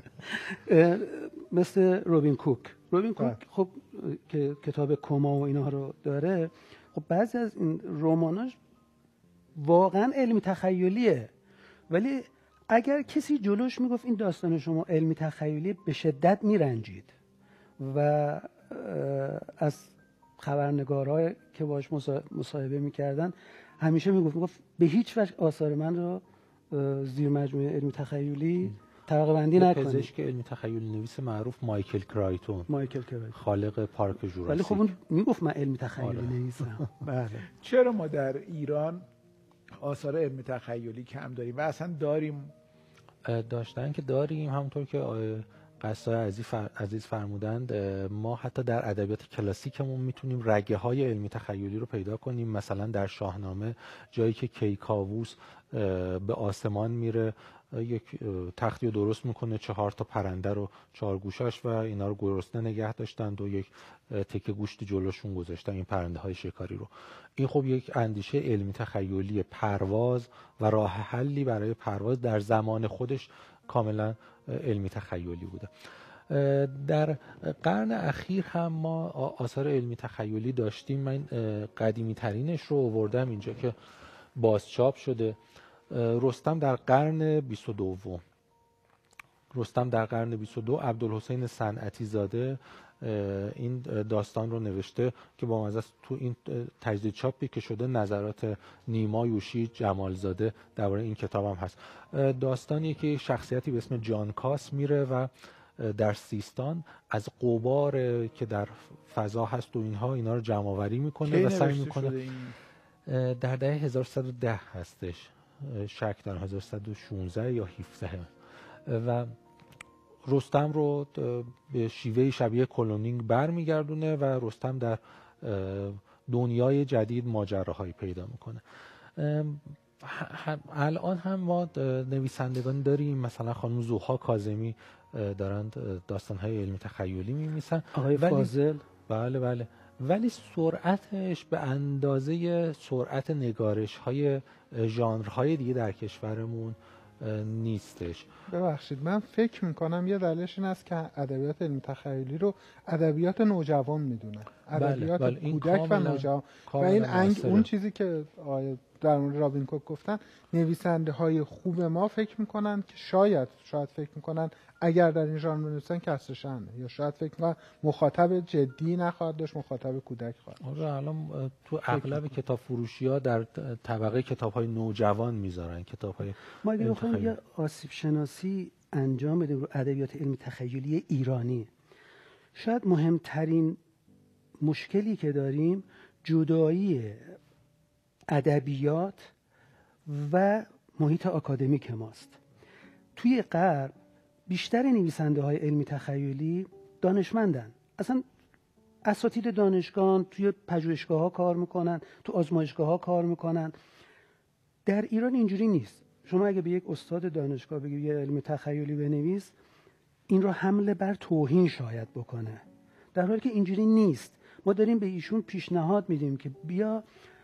مثل روبین کوک خب که کتاب کما و اینا رو داره، خب بعضی از این رماناش واقعا علمی تخیلیه، ولی اگر کسی جلوش میگفت این داستان شما علمی تخیلی به شدت میرنجید و از خبرنگارها که باش مصاحبه میکردن همیشه میگفت به هیچ وجه آثار من رو زیر مجموعه علمی تخیلی طبقه بندی نکنید. پزشک علمی تخیلی نویس معروف مایکل کرایتون خالق پارک جوراسیک، ولی خب اون میگفت من علمی تخیلی نویسم. بله. چرا ما در ایران آثار علمی تخیلی کم داریم و اصلا داریم؟ داشتن که داریم، همونطور که قصای عزیز فرمودند، ما حتی در ادبیات کلاسیکمون میتونیم رگه های علمی تخیلی رو پیدا کنیم. مثلا در شاهنامه جایی که کیکاووس به آسمان میره، یک تختی رو درست میکنه، 4 تا پرنده رو 4 گوشاش و اینا رو گرسنه نگه داشتند و یک تکه گوشت جلوشون گذاشتن، این پرنده های شکاری رو. این خب یک اندیشه علمی تخیلی پرواز و راه حلی برای پرواز در زمان خودش کاملا علمی تخیلی بوده. در قرن اخیر هم ما آثار علمی تخیلی داشتیم. من قدیمی ترینش رو آوردم اینجا که بازچاپ شده. رستم در قرن 22. رستم در قرن 22 عبدالحسین صنعتی زاده این داستان رو نوشته که با مزه تو این تجدید چاپی که شده نظرات نیما یوشی جمالزاده درباره این کتاب هم هست. داستانیه که شخصیتی به اسم جان کاس میره و در سیستان از غبار که در فضا هست و اینا رو جمع آوری میکنه و سعی میکنه. در دهه 1110 هستش، شک دارم 1116 یا 17 و رستم رو به شیوه شبیه کلونینگ برمیگردونه و رستم در دنیای جدید ماجراهایی پیدا میکنه. الان هم ما نویسندگان داریم، مثلا خانم زوها کاظمی دارند داستان‌های علمی تخیلی می‌نویسن، آقای فاضل. بله ولی سرعتش به اندازه سرعت نگارش‌های ژانرهای دیگه در کشورمون نیستش. ببخشید، من فکر میکنم یه دلیلش این است که ادبیات علمی تخیلی رو ادبیات نوجوان میدونن، ادبیات کودک و نوجوان و این اون چیزی که در مورد رابین کوک گفتن، نویسنده های خوب ما فکر میکنن که شاید فکر میکنن اگر در این ژانر بنویسن کسر شأنه، یا شاید فکر میکنن مخاطب جدی نخواهد داشت، مخاطب کودک خواهد داشت. الان تو اغلب کتاب فروشی‌ها در طبقه کتاب‌های نوجوان میذارن کتاب‌های. ما اگه بخوایم یه آسیب شناسی انجام بدیم رو ادبیات علمی تخیلی ایرانی، شاید مهمترین مشکلی که داریم جدایی ادبیات و محیط آکادمیک ماست. توی غرب بیشتر نویسنده های علمی تخیلی دانشمندن، اصلا اساتید دانشگاه توی پژوهشگاه ها کار میکنن، تو آزمایشگاه ها کار میکنن. در ایران اینجوری نیست. شما اگه به یک استاد دانشگاه بگی یه علمی تخیلی بنویس، این رو حمله بر توهین شاید بکنه، در حالی که اینجوری نیست. ما داریم به ایشون پیشنهاد میدیم که بیا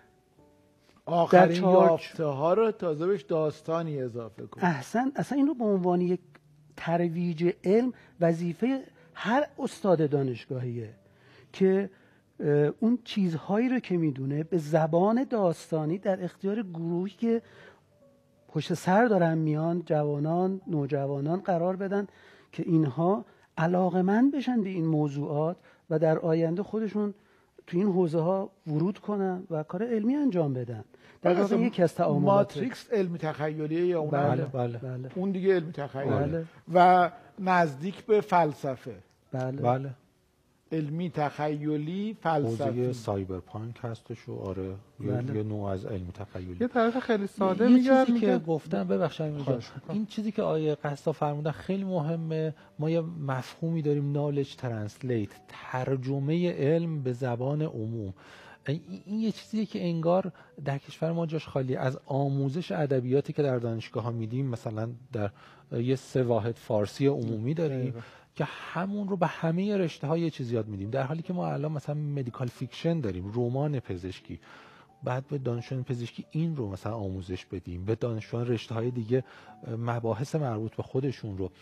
آخرین یافته ها رو تازه بهش داستانی اضافه کن. اصلا این رو به عنوان یک ترویج علم وظیفه هر استاد دانشگاهیه که اون چیزهایی رو که میدونه به زبان داستانی در اختیار گروهی که پشت سر دارن میان، جوانان، نوجوانان قرار بدن که اینها علاقه‌مند بشن به این موضوعات و در آینده خودشون تو این حوزه ها ورود کنن و کار علمی انجام بدن. در واقع یکی از تعاملات ماتریکس علمی تخیلیه یا اون؟ بله. اون دیگه علمی تخیلی و نزدیک به فلسفه. بله. علمی تخیلی فلسفی. حوزه سایبرپانک هستش و آره یه نوع از علمی تخیلی. یه طرف خیلی ساده میگم که گفتم، ببخشید این چیزی که آیه قصا فرمودن خیلی مهمه. ما یه مفهومی داریم نالج ترنسلیت، ترجمه علم به زبان عموم. این یه چیزیه که انگار در کشور ما جاش خالی. از آموزش ادبیاتی که در دانشگاه ها میدیم، مثلا در یه 3 واحد فارسی عمومی داریم که همون رو به همه رشته ها یه چیز یاد میدیم، در حالی که ما الان مثلا مدیکال فیکشن داریم، رمان پزشکی، بعد به دانشجویان پزشکی این رو مثلا آموزش بدیم، به دانشجویان رشته های دیگه مباحث مربوط به خودشون رو.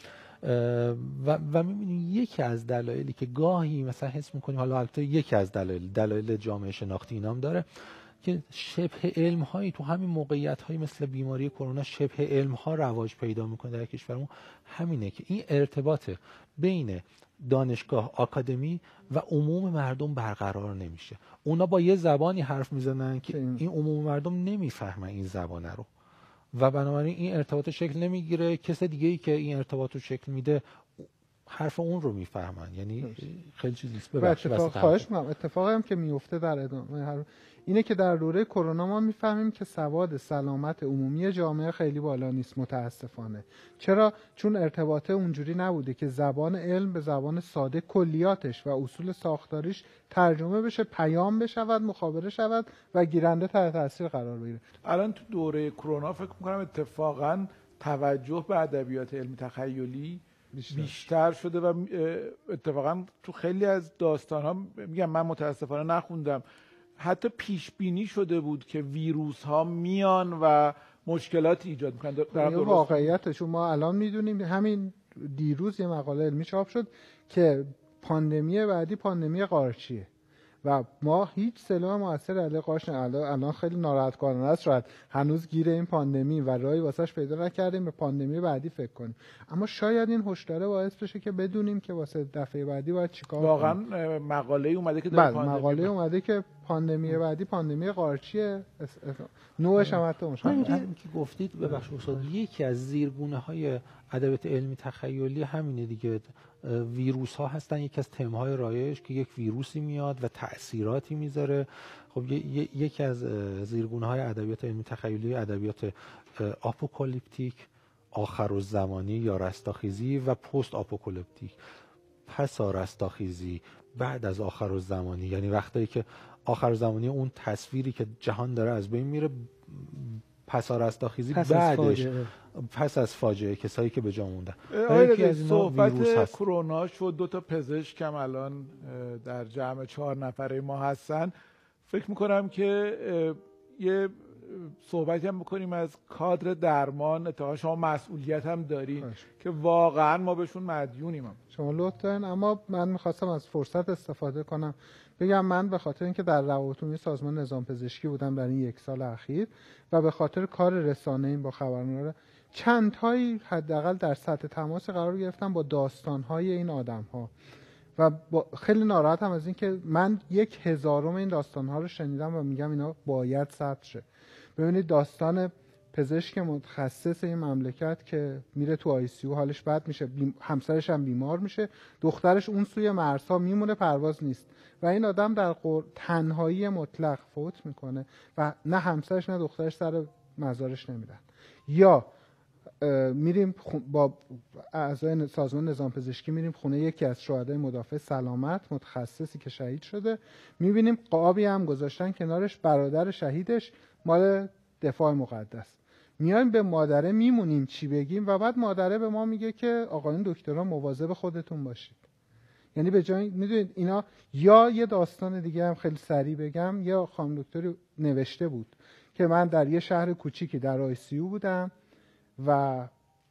و میبینیم یکی از دلایلی که گاهی مثلا حس میکنیم، حالا البته یکی از دلایل جامعه شناختی اینام داره، که شبه علم هایی تو همین موقعیت هایی مثل بیماری کرونا شبه علم ها رواج پیدا میکنه در کشورمون، همینه که این ارتباط بین دانشگاه، آکادمی و عموم مردم برقرار نمیشه. اونا با یه زبانی حرف میزنن که این عموم مردم نمیفهمن این زبانه رو و بنابراین این ارتباط شکل نمیگیره. کس دیگه‌ای که این ارتباط رو شکل میده حرف اون رو میفهمن. یعنی خیلی چیز نیست. اتفاقی هم که میفته در ادامه اینه که در دوره کرونا ما میفهمیم که سواد سلامت عمومی جامعه خیلی بالا نیست متاسفانه. چرا؟ چون ارتباطه اونجوری نبوده که زبان علم به زبان ساده کلیاتش و اصول ساختاریش ترجمه بشه، پیام بشود، مخابره شود و گیرنده تحت تاثیر قرار بگیره. الان تو دوره کرونا فکر می‌کنم اتفاقاً توجه به ادبیات علمی تخیلی بیشتر شده و اتفاقاً تو خیلی از داستان‌ها، میگم من متاسفانه نخوندم، حتی پیش بینی شده بود که ویروس ها میان و مشکلاتی ایجاد میکنن. واقعیتشون ما الان میدونیم. همین دیروز یه مقاله علمی چاپ شد که پاندمی بعدی پاندمی قارچیه و ما هیچ سلاح موثر علیه قارچ الان خیلی ناراحت کننده است، شاید هنوز گیر این پاندمی و راهی واسش پیدا نکردیم، به پاندمی بعدی فکر کنیم. اما شاید این هشدار باعث بشه که بدونیم که واسه دفعه بعدی باید چیکار کنیم. واقعا مقاله اومده که مقاله اومده که پاندمی بعدی پاندمی قارچیه، نوعش هم حتی همین که گفتید ببخشید استاد، یکی از زیرگونه‌های ادبیات علمی تخیلی همینه دیگه، ویروس ها هستن. یکی از تم‌های رایج که یک ویروسی میاد و تأثیراتی میذاره. خب یکی از زیرگونه‌های ادبیات علمی تخیلی ادبیات آپوکالیپتیک، آخرالزمانی یا رستاخیزی، و پست آپوکالیپتیک، پسا رستاخیزی، بعد از آخرالزمانی. یعنی وقتی که آخرالزمانی اون تصویری که جهان داره از بین میره، پسا رستاخیزی بعدش پس از فاجعه کسایی که به جا موندن. یکی از صحبت کرونا شد، 2 تا پزشک هم الان در جمع 4 نفره ما هستن. فکر میکنم که یه صحبتی هم بکنیم از کادر درمان. اتفاقا شما مسئولیت هم دارین که واقعا ما بهشون مدیونیم. شما لطف دارین. اما من میخواستم از فرصت استفاده کنم بگم من به خاطر اینکه در روابط عمومی سازمان نظام پزشکی بودم در این 1 سال اخیر و به خاطر کار رسانه‌ایم با خبرنگارا چند تایی حداقل در سطح تماس قرار گرفتم با داستان‌های این آدم‌ها و خیلی ناراحتم از این که من 1000م این داستان‌ها رو شنیدم و میگم اینا باید ثبت شه. ببینید داستان پزشک متخصص این مملکت که میره تو آی سی یو، حالش بد میشه، همسرش هم بیمار میشه، دخترش اون سوی مرزها میمونه، پرواز نیست و این آدم در تنهایی مطلق فوت میکنه و نه همسرش نه دخترش سر مزارش نمیرن. یا میریم با اعضای سازمان نظام پزشکی میریم خونه یکی از شهدای مدافع سلامت متخصصی که شهید شده، میبینیم قابی هم گذاشتن کنارش، برادر شهیدش مال دفاع مقدس. میایم به مادره میمونیم چی بگیم و بعد مادره به ما میگه که آقایون دکترها مواظب خودتون باشید. یعنی به جای میدونید اینا، یا یه داستان دیگه هم خیلی سریع بگم، یا خانم دکتری نوشته بود که من در یه شهر کوچیکی در آی سی یو بودم و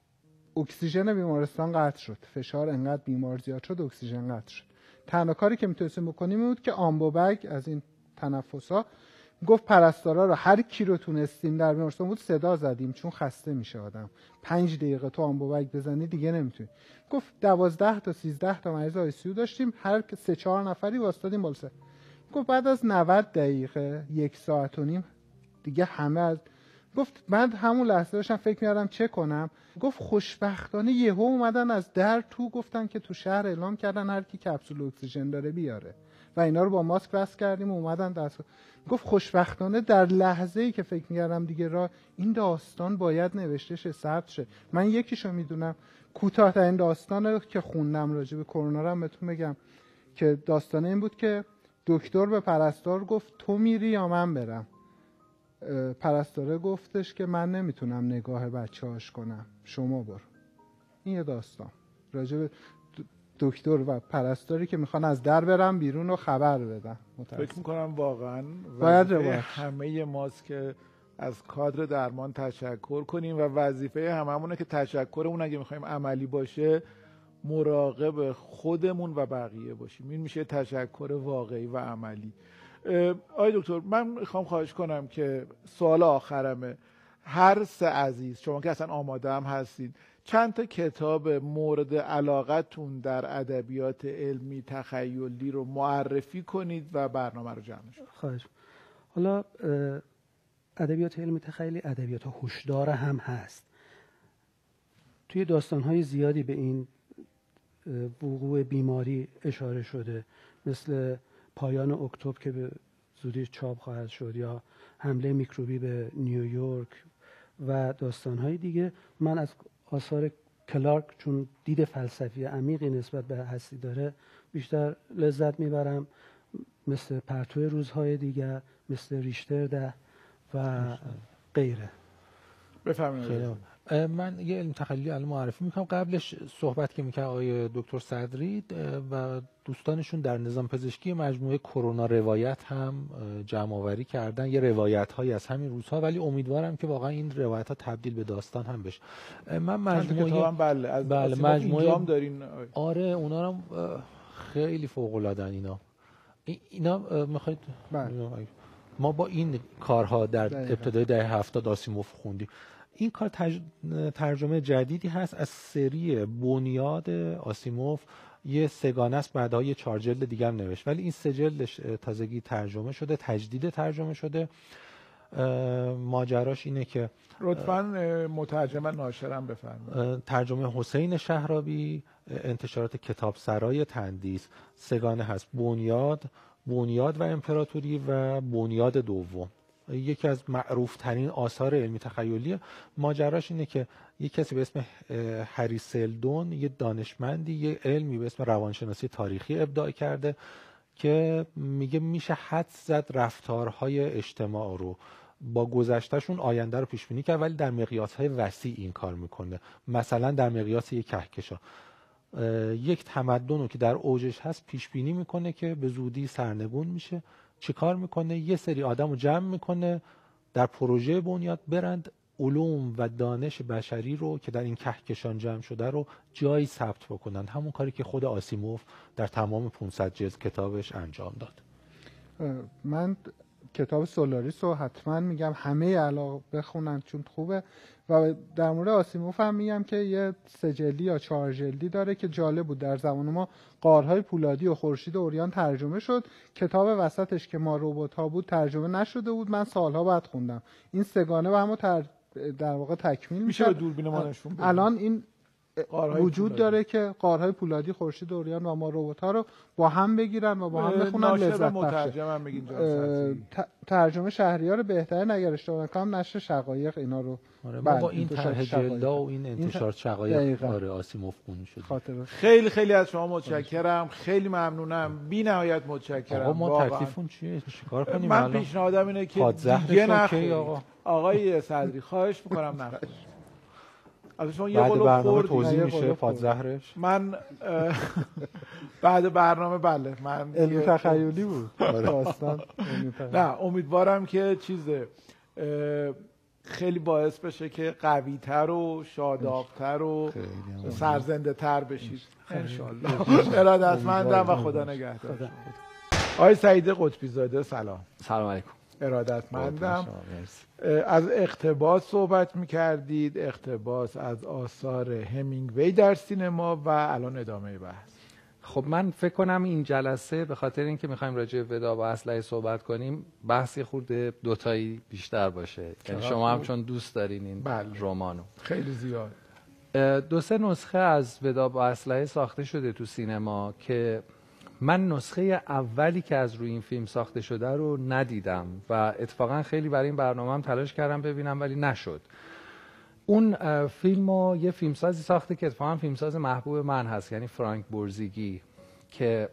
اکسیژن بیمارستان قطع شد، فشار انقدر بیمار زیاد شد اکسیژن قطع شد. تنها کاری که میتونستیم بکنیم بود که آمبوبگ از این تنفسا، گفت پرستارا رو هر کی رو تونستیم در بیمارستان بود صدا زدیم چون خسته میشه آدم، 5 دقیقه تو آمبوبگ بزنی دیگه نمیتونی. گفت 12 تا 13 تا مریض آی سی یو داشتیم، هر 3-4 نفری واسطادیم بالسه. گفت بعد از 90 دقیقه 1 ساعت و نیم دیگه همه از، گفت من همون لحظه داشتم فکر می‌کردم چه کنم. گفت خوشبختانه یهو اومدن از در تو گفتن که تو شهر اعلام کردن هر کی کپسول اکسیژن داره بیاره و اینا رو با ماسک بس کردیم و اومدن دست. گفت خوشبختانه در لحظه‌ای که فکر می‌کردم دیگه این داستان باید نوشته شه، ثبت شه. من یکیشو میدونم، کوتاه‌ترین داستانی که خوندم راجع به کرونا رو بهتون بگم که داستان این بود که دکتر به پرستار گفت تو میری یا من برم؟ پرستاره گفتش که من نمیتونم نگاه بچه‌هاش کنم، شما برو. این یه داستان راجع به دکتر و پرستاری که میخوان از در برن بیرون و خبر بدن. فکر میکنم واقعا باید همه ماست که از کادر درمان تشکر کنیم و وظیفه هممونه که تشکرمون اگه میخوایم عملی باشه مراقب خودمون و بقیه باشیم. این میشه تشکر واقعی و عملی. آقای دکتر من میخوام خواهش کنم که سوال آخرمه، هر 3 عزیز شما که اصلا آماده هم هستید چند تا کتاب مورد علاقتون در ادبیات علمی تخیلی رو معرفی کنید و برنامه رو جمع کنید. خواهش. حالا ادبیات علمی تخیلی ادبیات هوشدار هم هست. توی داستان‌های زیادی به این وقوع بیماری اشاره شده، مثل پایان اکتبر که به زودی چاپ خواهد شد یا حمله میکروبی به نیویورک و داستان‌های دیگه. من از آثار کلارک چون دید فلسفی عمیقی نسبت به هستی داره بیشتر لذت میبرم، مثل پرتو روزهای دیگر، مثل ریشتر ده و غیره. بفرمایید. من یه علم تخیلی الان معرفی میکنم. قبلش صحبت که میکنم آقای دکتر صدری و دوستانشون در نظام پزشکی مجموعه کرونا روایت هم جمع آوری کردن، یه روایت هایی از همین روزها، ولی امیدوارم که واقعا این روایت ها تبدیل به داستان هم بشه. من مجموعه بله مجموعه هم دارین. آره اونا هم خیلی فوق العاده اینا. اینا میخواید بله. ما با این کارها در دقیقا. ابتدای دهه 70 آسیموف خوندیم. این کار ترجمه جدیدی هست از سری بنیاد آسیموف، یه سگانه است، بعدها یه 4 جلد دیگه هم نوشت، ولی این 3 جلدش تازگی ترجمه شده، تجدید ترجمه شده. ماجراش اینه که لطفاً مترجم ناشرم بفرمایید. ترجمه حسین شهرابی، انتشارات کتاب سرای تندیس، سگانه هست، بنیاد و امپراتوری و بنیاد دوم. یکی از معروف ترین آثار علمی تخیلی. ماجراش اینه که یک کسی به اسم هری سلدون، یه دانشمندی، یه علمی به اسم روانشناسی تاریخی ابداع کرده که میگه میشه حدس زد رفتارهای اجتماع رو، با گذشتهشون آینده رو پیش بینی کرد، ولی در مقیاس‌های وسیع این کار میکنه. مثلا در مقیاس یک کهکشان، یک تمدن رو که در اوجش هست پیش بینی میکنه که به زودی سرنگون میشه. چیکار میکنه؟ یه سری آدم رو جمع میکنه در پروژه بنیاد، برند علوم و دانش بشری رو که در این کهکشان جمع شده رو جایی ثبت بکنن. همون کاری که خود آسیموف در تمام 500 جلد کتابش انجام داد. من کتاب سولاریس رو حتما میگم همه علاقه بخونن چون خوبه، و در مورد آسیموف هم میگم که یه 3 جلدی یا 4 جلدی داره که جالب بود. در زمان ما غارهای پولادی و خورشید اوریان ترجمه شد، کتاب وسطش که ما ربات ها بود ترجمه نشده بود، من سالها بعد خوندم. این سگانه و همو در واقع تکمیل میشه میشه. به دوربین ما نشون بدید؟ الان این وجود پولادی داره که غارهای پولادی، خورشید اوریان و ما ربات ها رو با هم بگیرن و با هم بخونن، لذت بخشه. مترجم هم بگین جان ترجمه شهریار بهتر اگر اشتباه نکنم نشر شقایق اینا رو. ما با این طرح جلدا و این انتشار شقایق آسیموف خون شد. خیلی خیلی از شما متشکرم، خیلی ممنونم، بی نهایت متشکرم. آقا ما تکلیفمون چیه؟ چیکار کنیم؟ من پیشنهادم اینه که دیگه نخورید. آقای صدری خواهش میکنم نخورید. از شما یه قلوب خوردید توضیح میشه پادزهرش؟ من بعد برنامه بله من علمی تخیلی بود داستان. نه امیدوارم که خیلی باعث بشه که قوی‌تر و شاداب‌تر و سرزنده‌تر بشید انشالله. ارادتمندم و خدا نگهدار. آقای سعید قطبی زاده سلام. سلام علیکم. ارادتمندم. از اقتباس صحبت می‌کردید، اقتباس از آثار همینگوی در سینما و الان ادامه بحث. خب من فکر کنم این جلسه به خاطر اینکه می‌خوایم راجع به ودا با اسلحه صحبت کنیم بحثی خورده دوتایی بیشتر باشه. یعنی شما هم چون دوست دارین این رمانو خیلی زیاد. 2-3 نسخه از ودا با اسلحه ساخته شده تو سینما که من نسخه اولی که از روی این فیلم ساخته شده رو ندیدم و اتفاقا خیلی برای این برنامه هم تلاش کردم ببینم ولی نشد. اون فیلمو یه فیلمسازی ساخته که اتفاقا فیلمساز محبوب من هست، یعنی فرانک بورزیگی، که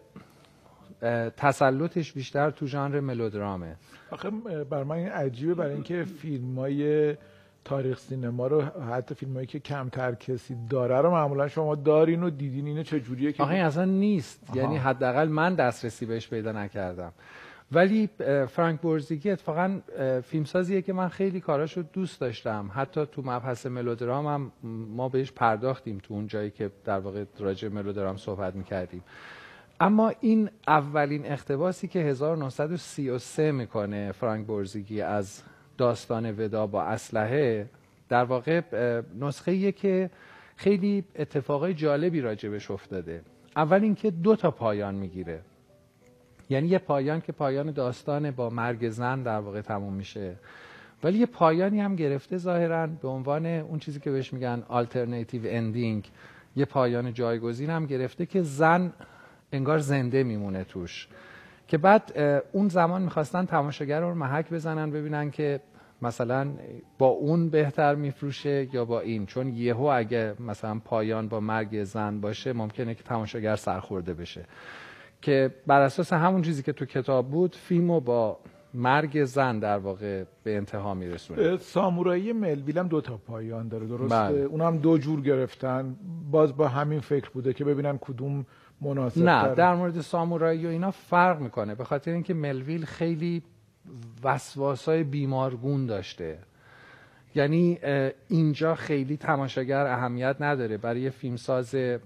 تسلطش بیشتر تو ژانر ملودرامه. آخه بر من این عجیبه، برای اینکه فیلمای تاریخ سینما رو، حتی فیلمایی که کمتر کسی داره رو معمولا شما دارین و دیدین. اینو چه جوریه که آخه اصلا نیست. یعنی حداقل من دسترسی بهش پیدا نکردم. ولی فرانک بورزیگی اتفاقا فیلمسازیه که من خیلی کاراشو دوست داشتم. حتی تو مبحث ملودرام هم ما بهش پرداختیم تو اون جایی که در واقع راجع ملودرام صحبت میکردیم. اما این اولین اقتباسی که 1933 میکنه فرانک بورزیگی از داستان ودا با اسلحه، در واقع نسخه‌ایه که خیلی اتفاقای جالبی راجبش افتاده. اول اینکه 2 تا پایان میگیره، یعنی یه پایان که پایان داستان با مرگ زن در واقع تموم میشه، ولی یه پایانی هم گرفته ظاهراً به عنوان اون چیزی که بهش میگن alternative ending، یه پایان جایگزین هم گرفته که زن انگار زنده میمونه توش، که بعد اون زمان میخواستن تماشاگر رو محک بزنن ببینن که مثلا با اون بهتر میفروشه یا با این، چون یهو اگه مثلا پایان با مرگ زن باشه ممکنه که تماشاگر سرخورده بشه، که بر اساس همون چیزی که تو کتاب بود فیلمو با مرگ زن در واقع به انتها میرسونه. سامورایی ملویل هم 2 تا پایان داره، درسته؟ بله. اونم 2 جور گرفتن، باز با همین فکر بوده که ببینن کدوم مناسب نه داره. در مورد سامورایی و اینا فرق میکنه، به خاطر اینکه ملویل خیلی وسواسای بیمارگون داشته. یعنی اینجا خیلی تماشاگر اهمیت نداره. برای فیلمساز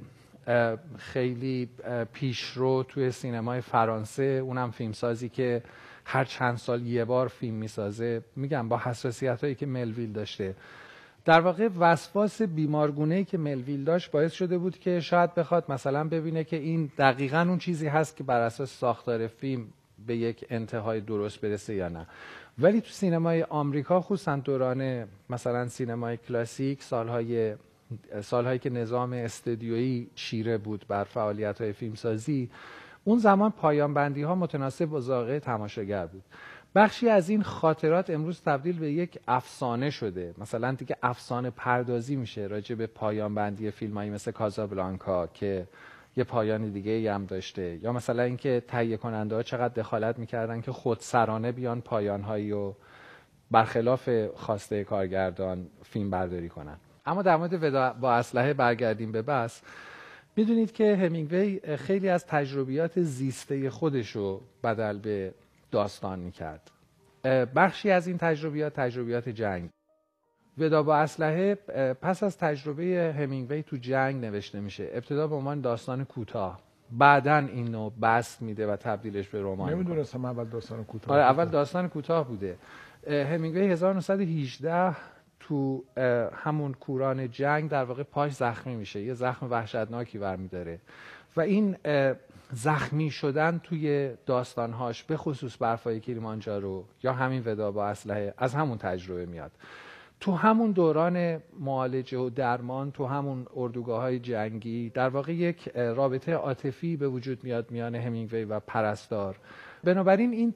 خیلی پیشرو توی سینمای فرانسه، اونم فیلمسازی که هر چند سال یه بار فیلم میسازه، میگم با حساسیت‌هایی که ملویل داشته. در واقع وسواس بیمارگونه‌ای که ملویل داشت باعث شده بود که شاید بخواد مثلا ببینه که این دقیقاً اون چیزی هست که بر اساس ساختار فیلم به یک انتهای درست برسه یا نه. ولی تو سینمای آمریکا، خصوصا دوران مثلا سینمای کلاسیک، سالهایی که نظام استودیویی چیره بود بر فعالیت‌های فیلمسازی، اون زمان پایان بندی ها متناسب با ذائقه تماشاگر بود. بخشی از این خاطرات امروز تبدیل به یک افسانه شده. مثلا دیگه افسانه پردازی میشه راجع به پایان بندی فیلمایی مثل کازابلانکا که یه پایان دیگه هم داشته، یا مثلا اینکه تهیه کننده ها چقدر دخالت میکردن که خودسرانه بیان پایان‌هایی و برخلاف خواسته کارگردان فیلم برداری کنن. اما در مورد ودا با اسلحه برگردیم به بحث. میدونید که همینگوی خیلی از تجربیات زیسته خودش رو بدل به داستان میکرد. بخشی از این تجربیات جنگ. ودا با اسلحه پس از تجربه همینگوی تو جنگ نوشته میشه. ابتدا به عنوان داستان کوتاه، بعداً اینو بسط میده و تبدیلش به رمان. نمیدونستم اول داستان کوتاه. آره، اول داستان کوتاه بوده. همینگوی 1918 تو همون کوران جنگ در واقع پاش زخمی میشه، یه زخم وحشتناکی برمیداره و این زخمی شدن توی داستانهاش به خصوص برفای کلیمانجارو یا همین ودا با اسلحه از همون تجربه میاد. تو همون دوران معالجه و درمان، تو همون اردوگاه‌های جنگی، در واقع یک رابطه عاطفی به وجود میاد میان همینگوی و پرستار. بنابراین این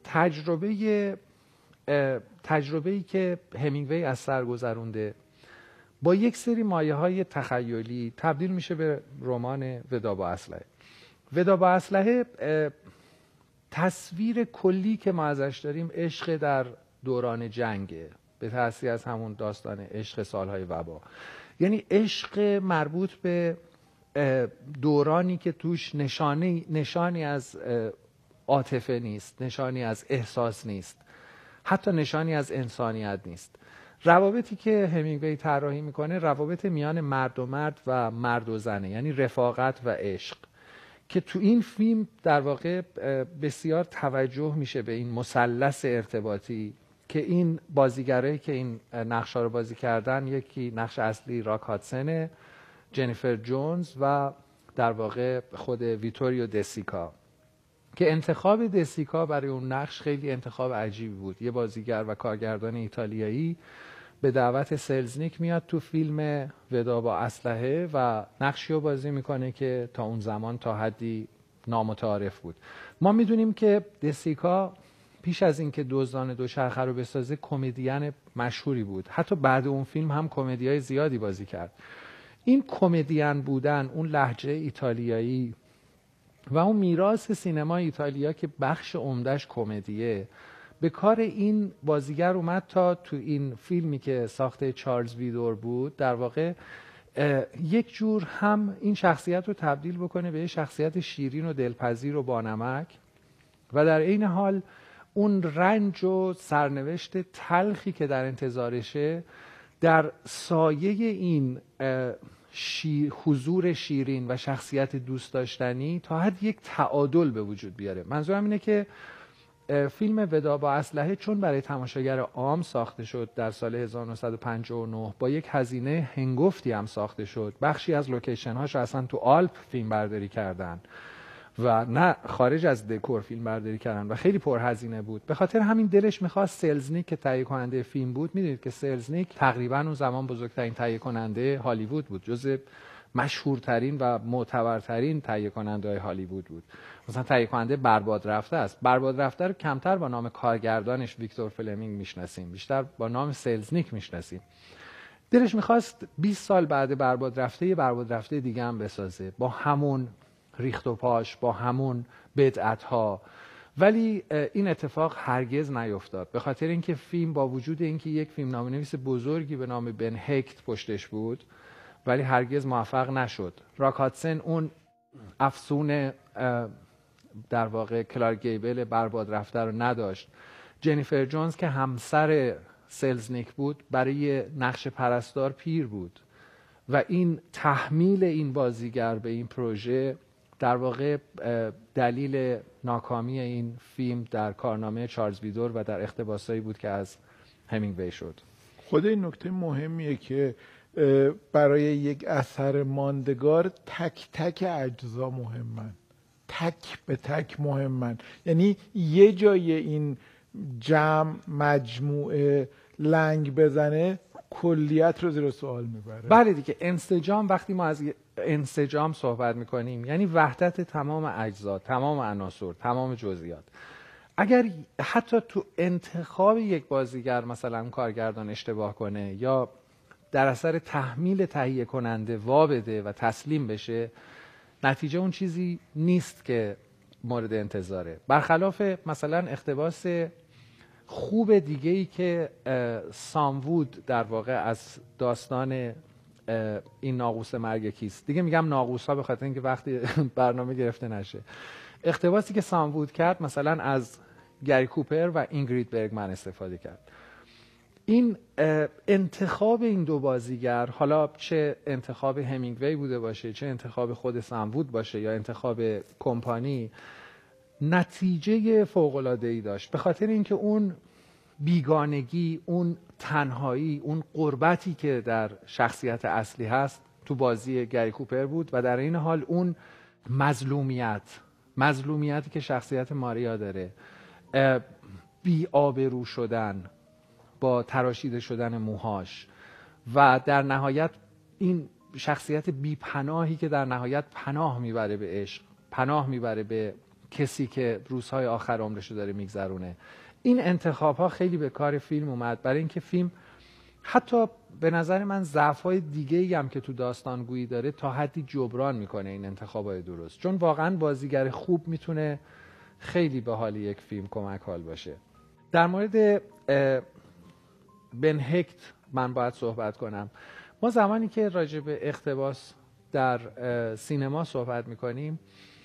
تجربه‌ای که همینگوی از سر گذرونده با یک سری مایه‌های تخیلی تبدیل میشه به رمان ودا با اسلحه. ودا با اسلحه تصویر کلی که ما ازش داریم عشق در دوران جنگه، به تأثیر از همون داستان عشق سالهای وبا. یعنی عشق مربوط به دورانی که توش نشانی از عاطفه نیست، نشانی از احساس نیست، حتی نشانی از انسانیت نیست. روابطی که همینگوی طراحی میکنه روابط میان مرد و مرد و مرد و زنه، یعنی رفاقت و عشق، که تو این فیلم در واقع بسیار توجه میشه به این مثلث ارتباطی که این بازیگرایی که این نقشا رو بازی کردن، یکی نقش اصلی راک هاتسنه، جنیفر جونز و در واقع خود ویتوریو دسیکا، که انتخاب دسیکا برای اون نقش خیلی انتخاب عجیبی بود. یه بازیگر و کارگردان ایتالیایی به دعوت سلزنیک میاد تو فیلم ودا با اسلحه و نقشی رو بازی میکنه که تا اون زمان تا حدی نامتعارف بود. ما میدونیم که دسیکا پیش از اینکه دزدان دوچرخه رو بسازه کمدین مشهوری بود. حتی بعد اون فیلم هم کمدیای زیادی بازی کرد. این کمدین بودن، اون لهجه ایتالیایی و اون میراث سینما ایتالیا که بخش عمدهش کمدیه، به کار این بازیگر اومد تا تو این فیلمی که ساخته چارلز ویدور بود در واقع یک جور هم این شخصیت رو تبدیل بکنه به یه شخصیت شیرین و دلپذیر و بانمک و در عین حال اون رنج و سرنوشت تلخی که در انتظارشه در سایه این حضور شیرین و شخصیت دوست داشتنی تا حد یک تعادل به وجود بیاره. منظورم اینه که فیلم ودا با اسلحه چون برای تماشاگر عام ساخته شد در سال 1959 با یک هزینه هنگفتی هم ساخته شد. بخشی از لوکیشن هاش اصلا تو آلپ فیلم برداری کردن و نه خارج از دکور فیلم برداری کردن و خیلی پرهزینه بود. به خاطر همین دلش میخواست سلزنیک که تهیه کننده فیلم بود، میدونید که سلزنیک تقریبا اون زمان بزرگترین تهیه کننده هالیوود بود، جزء مشهورترین و معتبرترین تهیه کننده های هالیوود بود. مثلا تهیه کننده برباد رفته است. برباد رفته رو کمتر با نام کارگردانش ویکتور فلمینگ میشناسیم، بیشتر با نام سلزنیک میشناسیم. دلش میخواست 20 سال بعد برباد رفته یه برباد رفته دیگه هم بسازه با همون ریخت و پاش، با همون بدعت‌ها، ولی این اتفاق هرگز نیفتاد. به خاطر اینکه فیلم با وجود اینکه یک فیلمنامه‌نویس بزرگی به نام بن هکت پشتش بود ولی هرگز موفق نشد. راک هاتسن اون افسون در واقع کلارک گیبل برباد رفته رو نداشت. جنیفر جونز که همسر سلزنیک بود برای نقش پرستار پیر بود و این تحمیل این بازیگر به این پروژه در واقع دلیل ناکامی این فیلم در کارنامه چارلز ویدور و در اقتباسایی بود که از همینگوی شد. خود این نکته مهمیه که برای یک اثر ماندگار تک تک اجزا مهمن، تک به تک مهمن. یعنی یه جای این جمع مجموعه لنگ بزنه کلیت رو زیر سوال میبره. بله دیگه، انسجام، وقتی ما از انسجام صحبت میکنیم یعنی وحدت تمام اجزا، تمام عناصر، تمام جزئیات. اگر حتی تو انتخاب یک بازیگر مثلا کارگردان اشتباه کنه یا در اثر تحمیل تهیه کننده وا بده و تسلیم بشه، نتیجه اون چیزی نیست که مورد انتظاره. برخلاف مثلا اقتباس خوب دیگه‌ای که سام وود در واقع از داستان این ناقوس مرگ کیست، دیگه میگم ناقوس‌ها به خاطر اینکه وقتی برنامه گرفته نشه، اقتباسی که سام وود کرد مثلا از گری کوپر و اینگرید برگمن استفاده کرد. این انتخاب این دو بازیگر، حالا چه انتخاب همینگوی بوده باشه، چه انتخاب خود سام وود باشه یا انتخاب کمپانی، نتیجه فوق‌العاده‌ای داشت، به خاطر اینکه اون بیگانگی، اون تنهایی، اون غربتی که در شخصیت اصلی هست تو بازی گری کوپر بود و در این حال اون مظلومیتی که شخصیت ماریا داره، بی آبرو شدن با تراشیده شدن موهاش و در نهایت این شخصیت بی پناهی که در نهایت پناه میبره به عشق، پناه میبره به کسی که روزهای آخر عمرشو داره میگذرونه. این انتخاب ها خیلی به کار فیلم اومد، برای اینکه فیلم حتی به نظر من ضعف‌های دیگه‌ای هم که تو داستانگویی داره تا حدی جبران میکنه این انتخابای درست، چون واقعا بازیگر خوب میتونه خیلی به حال یک فیلم کمک حال باشه. در مورد بن هکت من باید صحبت کنم. ما زمانی که راجع به اقتباس در سینما صحبت میکنیم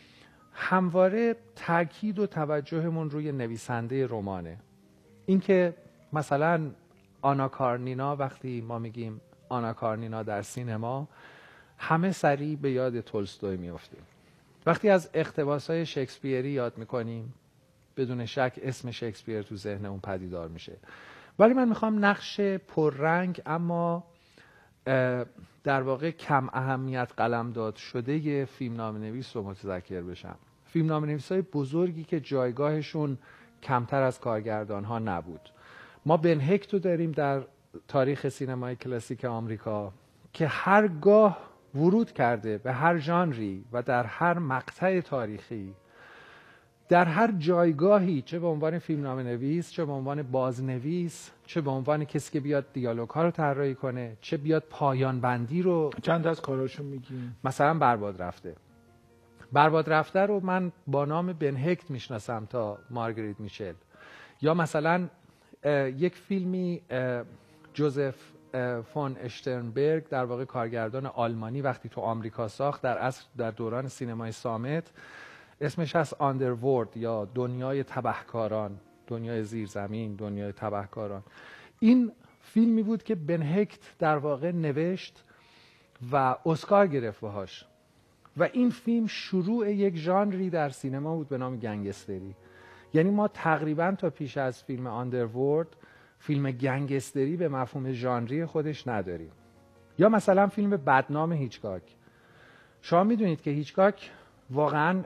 همواره تاکید و توجهمون روی نویسنده رمانه. اینکه مثلا آنا کارنینا، وقتی ما میگیم آنا کارنینا در سینما همه سریع به یاد تولستوی میافتیم. وقتی از اقتباس‌های شکسپیری یاد میکنیم بدون شک اسم شکسپیر تو ذهنمون پدیدار میشه. ولی من میخوام نقش پررنگ اما در واقع کم اهمیت قلمداد شده ی فیلمنامه‌نویس رو متذکر بشم. فیلمنامه‌نویسای بزرگی که جایگاهشون کمتر از کارگردان ها نبود. ما بن هکت رو داریم در تاریخ سینمای کلاسیک آمریکا که هرگاه ورود کرده به هر ژانری و در هر مقطع تاریخی، در هر جایگاهی، چه به عنوان فیلمنامه‌نویس، چه به عنوان بازنویس، چه به عنوان کسی که بیاد دیالوگ ها رو طراحی کنه، چه بیاد پایان بندی رو. چند از کاراشو میگیم؟ مثلا برباد رفته رو من با نام بن هکت میشناسم تا مارگریت میچل. یا مثلا یک فیلمی جوزف فون اشترنبرگ، در واقع کارگردان آلمانی، وقتی تو آمریکا ساخت در دوران سینمای صامت، اسمش هست آندرورلد یا دنیای تبهکاران، دنیای زیرزمین، دنیای تبهکاران. این فیلمی بود که بن هکت در واقع نوشت و اسکار گرفت باهاش و این فیلم شروع یک ژانری در سینما بود به نام گنگستری. یعنی ما تقریبا تا پیش از فیلم آندرورلد فیلم گنگستری به مفهوم ژانری خودش نداریم. یا مثلا فیلم بدنام هیچکاک. شما میدونید که هیچکاک واقعا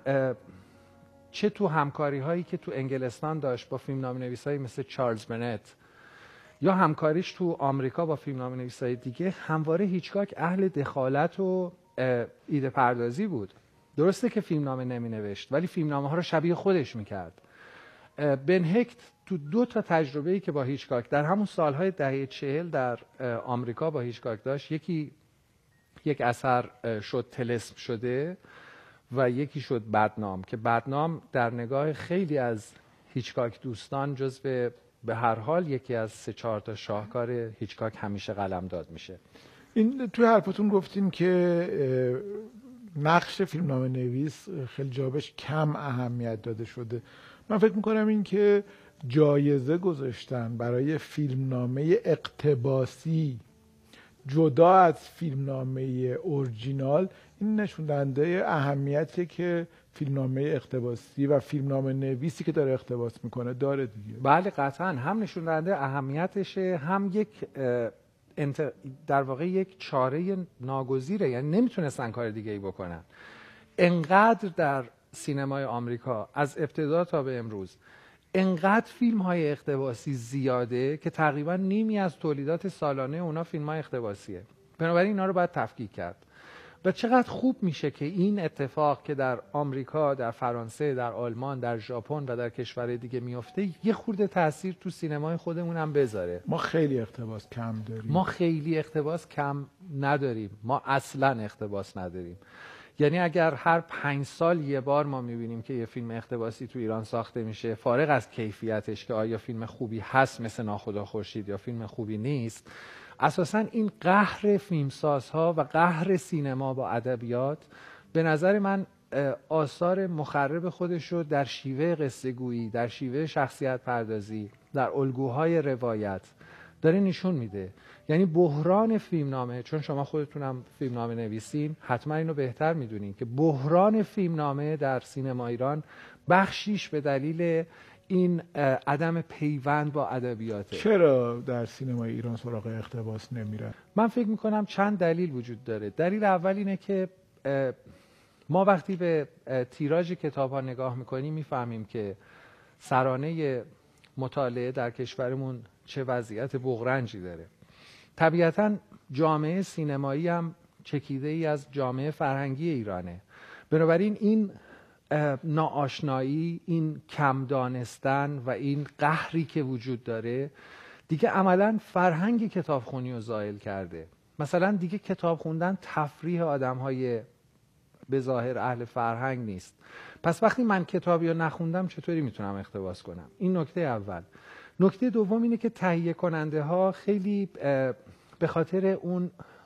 چه تو همکاری هایی که تو انگلستان داشت با فیلمنامه‌نویسایی مثل چارلز بنت یا همکاریش تو آمریکا با فیلمنامه‌نویسای دیگه، همواره هیچکاک اهل دخالت و ایده پردازی بود. درسته که فیلمنامه نمی نوشت ولی فیلمنامه ها رو شبیه خودش میکرد. بن هکت تو 2 تا تجربه‌ای که با هیچکاک در همون سالهای دهه 40 در آمریکا با هیچکاک داشت، یک اثر شد طلسم شده و یکی شد بدنام، که بدنام در نگاه خیلی از هیچکاک دوستان جزو به هر حال یکی از 3-4 تا شاهکار هیچکاک همیشه قلمداد میشه. این توی حرفتون گفتیم که نقش فیلمنامه نویس خیلی جابش کم اهمیت داده شده. من فکر میکنم این که جایزه گذاشتن برای فیلمنامه اقتباسی جدا از فیلمنامه اورجینال، این نشون دهنده اهمیتی که فیلمنامه اقتباسی و فیلمنامه نویسی که داره اقتباس میکنه داره دیگه. بله قطعا، هم نشون دهنده اهمیتشه، هم یک در واقع یک چاره ناگزیره، یعنی نمیتونستن کار دیگه ای بکنن. انقدر در سینمای آمریکا از ابتدا تا به امروز انقدر فیلم های اقتباسی زیاده که تقریبا نیمی از تولیدات سالانه اونا فیلم های اقتباسیه. بنابراین اینا رو باید تفکیک کرد. و چقدر خوب میشه که این اتفاق که در آمریکا، در فرانسه، در آلمان، در ژاپن و در کشورهای دیگه میفته یه خورده تاثیر تو سینمای خودمون هم بذاره. ما خیلی اقتباس کم داریم. ما خیلی اقتباس کم نداریم. ما اصلا اقتباس نداریم. یعنی اگر هر 5 سال یه بار ما میبینیم که یه فیلم اقتباسی تو ایران ساخته میشه، فارغ از کیفیتش که آیا فیلم خوبی هست مثل ناخدا خورشید یا فیلم خوبی نیست، اساساً این قهر فیلمسازها و قهر سینما با ادبیات به نظر من آثار مخرب خودش رو در شیوه قصه گویی، در شیوه شخصیت پردازی، در الگوهای روایت داره نشون میده. یعنی بحران فیلمنامه، چون شما خودتونم فیلمنامه نویسین حتما اینو بهتر میدونین که بحران فیلمنامه در سینما ایران بخشیش به دلیل این عدم پیوند با ادبیاته. چرا در سینمای ایران سراغ اقتباس نمیرن؟ من فکر میکنم چند دلیل وجود داره. دلیل اول اینه که ما وقتی به تیراژ کتاب ها نگاه میکنیم میفهمیم که سرانه مطالعه در کشورمون چه وضعیت بغرنجی داره. طبیعتاً جامعه سینمایی هم چکیده ای از جامعه فرهنگی ایرانه. بنابراین این ناآشنایی، این کم دانستن و این قهری که وجود داره دیگه عملاً فرهنگ کتابخونی رو زائل کرده. مثلا دیگه کتاب خوندن تفریح آدم‌های به ظاهر اهل فرهنگ نیست. پس وقتی من کتابی رو نخوندم چطوری میتونم اقتباس کنم؟ این نکته اول. نکته دوم اینه که تهیه کننده ها خیلی به خاطر اون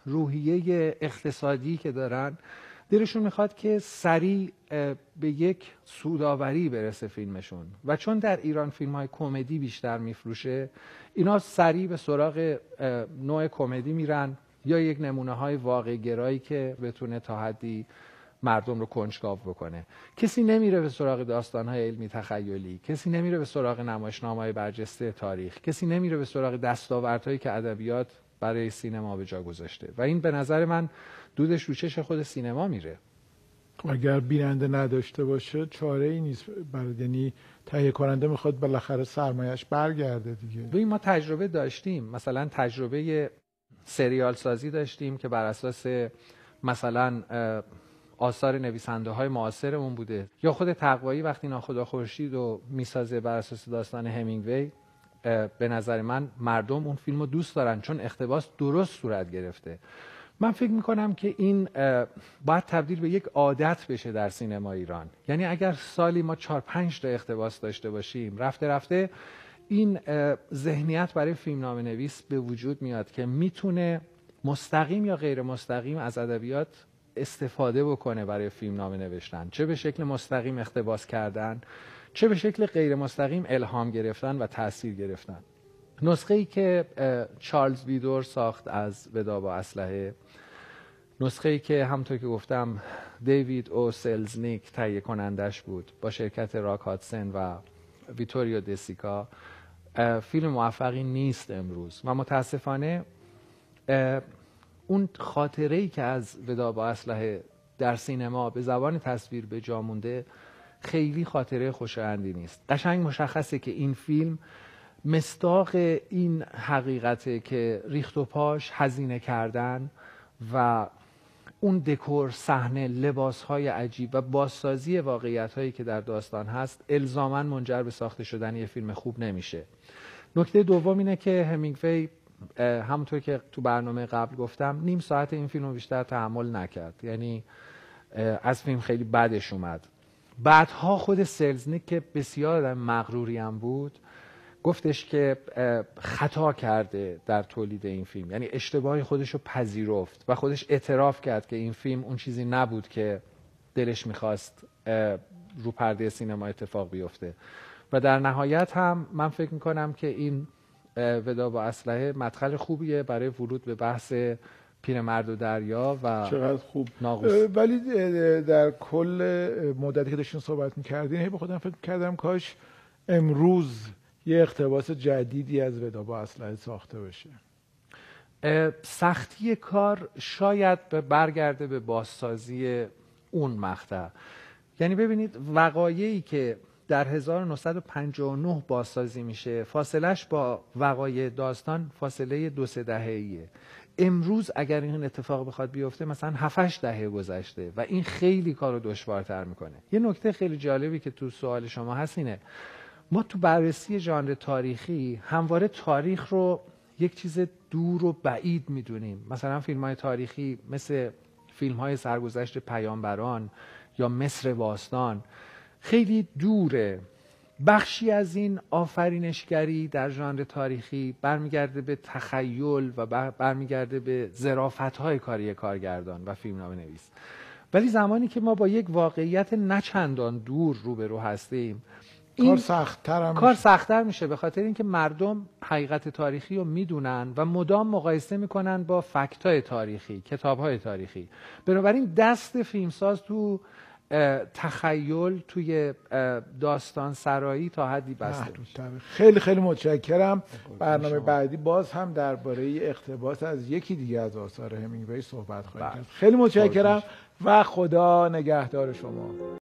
روحیه اقتصادی که دارن دلشون میخواد که سریع به یک سودآوری برسه فیلمشون، و چون در ایران فیلم های کمدی بیشتر میفروشه اینا سریع به سراغ نوع کمدی میرن یا یک نمونه های واقع گرایی که بتونه تا حدی مردم رو کنجکاو بکنه. کسی نمیره به سراغ داستان‌های علمی تخیلی، کسی نمیره به سراغ نمایشنامه‌های برجسته تاریخ، کسی نمیره به سراغ دستاوردهایی که ادبیات برای سینما به جا گذاشته، و این به نظر من دودش رو چش خود سینما میره. اگر بیننده نداشته باشه چاره ای نیست، یعنی تهیه کننده میخواد بالاخره سرمایه‌اش برگرده دیگه. ببین ما تجربه داشتیم، مثلا تجربه سریال سازی داشتیم که بر اساس مثلا آثار نویسنده های معاصرمون بوده، یا خود تقوایی وقتی ناخدا خورشید رو میسازه بر اساس داستان همینگوی. به نظر من مردم اون فیلم رو دوست دارن چون اقتباس درست صورت گرفته. من فکر میکنم که این باید تبدیل به یک عادت بشه در سینما ایران. یعنی اگر سالی ما 4-5 تا اقتباس داشته باشیم، رفته رفته این ذهنیت برای فیلمنامه نویس به وجود میاد که میتونه مستقیم یا غیر مستقیم از ادبیات استفاده بکنه برای فیلمنامه نوشتن، چه به شکل مستقیم اقتباس کردن، چه به شکل غیر مستقیم الهام گرفتن و تاثیر گرفتن. نسخه‌ای که چارلز ویدور ساخت از ودا با اسلحه، نسخه‌ای که همونطور که گفتم دیوید او سلزنیک تهیه کنندش بود با شرکت راک هادسن و ویتوریو دسیکا، فیلم موفقی نیست امروز و متاسفانه اون خاطره‌ای که از ودا با اسلحه در سینما به زبان تصویر به جا مونده خیلی خاطره خوشایندی نیست. قشنگ مشخصه که این فیلم مصداق این حقیقته که ریخت و پاش هزینه کردن و اون دکور، صحنه، لباس‌های عجیب و بازسازی واقعیت‌هایی که در داستان هست الزاماً منجر به ساخته شدن یه فیلم خوب نمیشه. نکته دوم اینه که همینگوی همونطور که تو برنامه قبل گفتم 1/2 ساعت این فیلم رو بیشتر تحمل نکرد. یعنی از فیلم خیلی بدش اومد. بعدها خود سلزنیک که بسیار آدم مغروری هم بود گفتش که خطا کرده در تولید این فیلم، یعنی اشتباهی خودش رو پذیرفت و خودش اعتراف کرد که این فیلم اون چیزی نبود که دلش میخواست رو پرده سینما اتفاق بیفته. و در نهایت هم من فکر میکنم که این ودا با اسلحه مدخل خوبیه برای ورود به بحث پیرمرد و دریا و چقدر خوب. ناقوس. ولی در کل مدتی که داشتین صحبت میکردین هی به خودم فکر کردم کاش امروز یه اقتباس جدیدی از ودا با اسلحه ساخته بشه. سختی کار شاید برگرده به بازسازی اون مقطع. یعنی ببینید وقایعی که در 1959 بازسازی میشه فاصلش با وقایع داستان فاصله 2-3 دهه‌ایه. امروز اگر این اتفاق بخواد بیفته مثلا 7-8 دهه گذشته و این خیلی کارو دشوارتر میکنه. یه نکته خیلی جالبی که تو سوال شما هست اینه، ما تو بررسی ژانر تاریخی همواره تاریخ رو یک چیز دور و بعید میدونیم. مثلا فیلم‌های تاریخی مثل فیلم‌های سرگذشت پیامبران یا مصر باستان خیلی دوره. بخشی از این آفرینشگری در ژانر تاریخی برمیگرده به تخیل و برمیگرده به ظرافت‌های کاری کارگردان و فیلمنامه‌نویس. ولی زمانی که ما با یک واقعیت نچندان دور روبرو هستیم کار سخت‌تر میشه به خاطر اینکه مردم حقیقت تاریخی رو میدونن و مدام مقایسه میکنن با فکت‌های تاریخی، کتاب‌های تاریخی. بنابراین دست فیلمساز تو تخیل، توی داستان سرایی تا حدی بسته میشه. خیلی خیلی متشکرم. برنامه بعدی باز هم درباره اقتباس از یکی دیگه از آثار همینگوی صحبت خواهیم کرد. خیلی متشکرم و خدا نگهدار شما.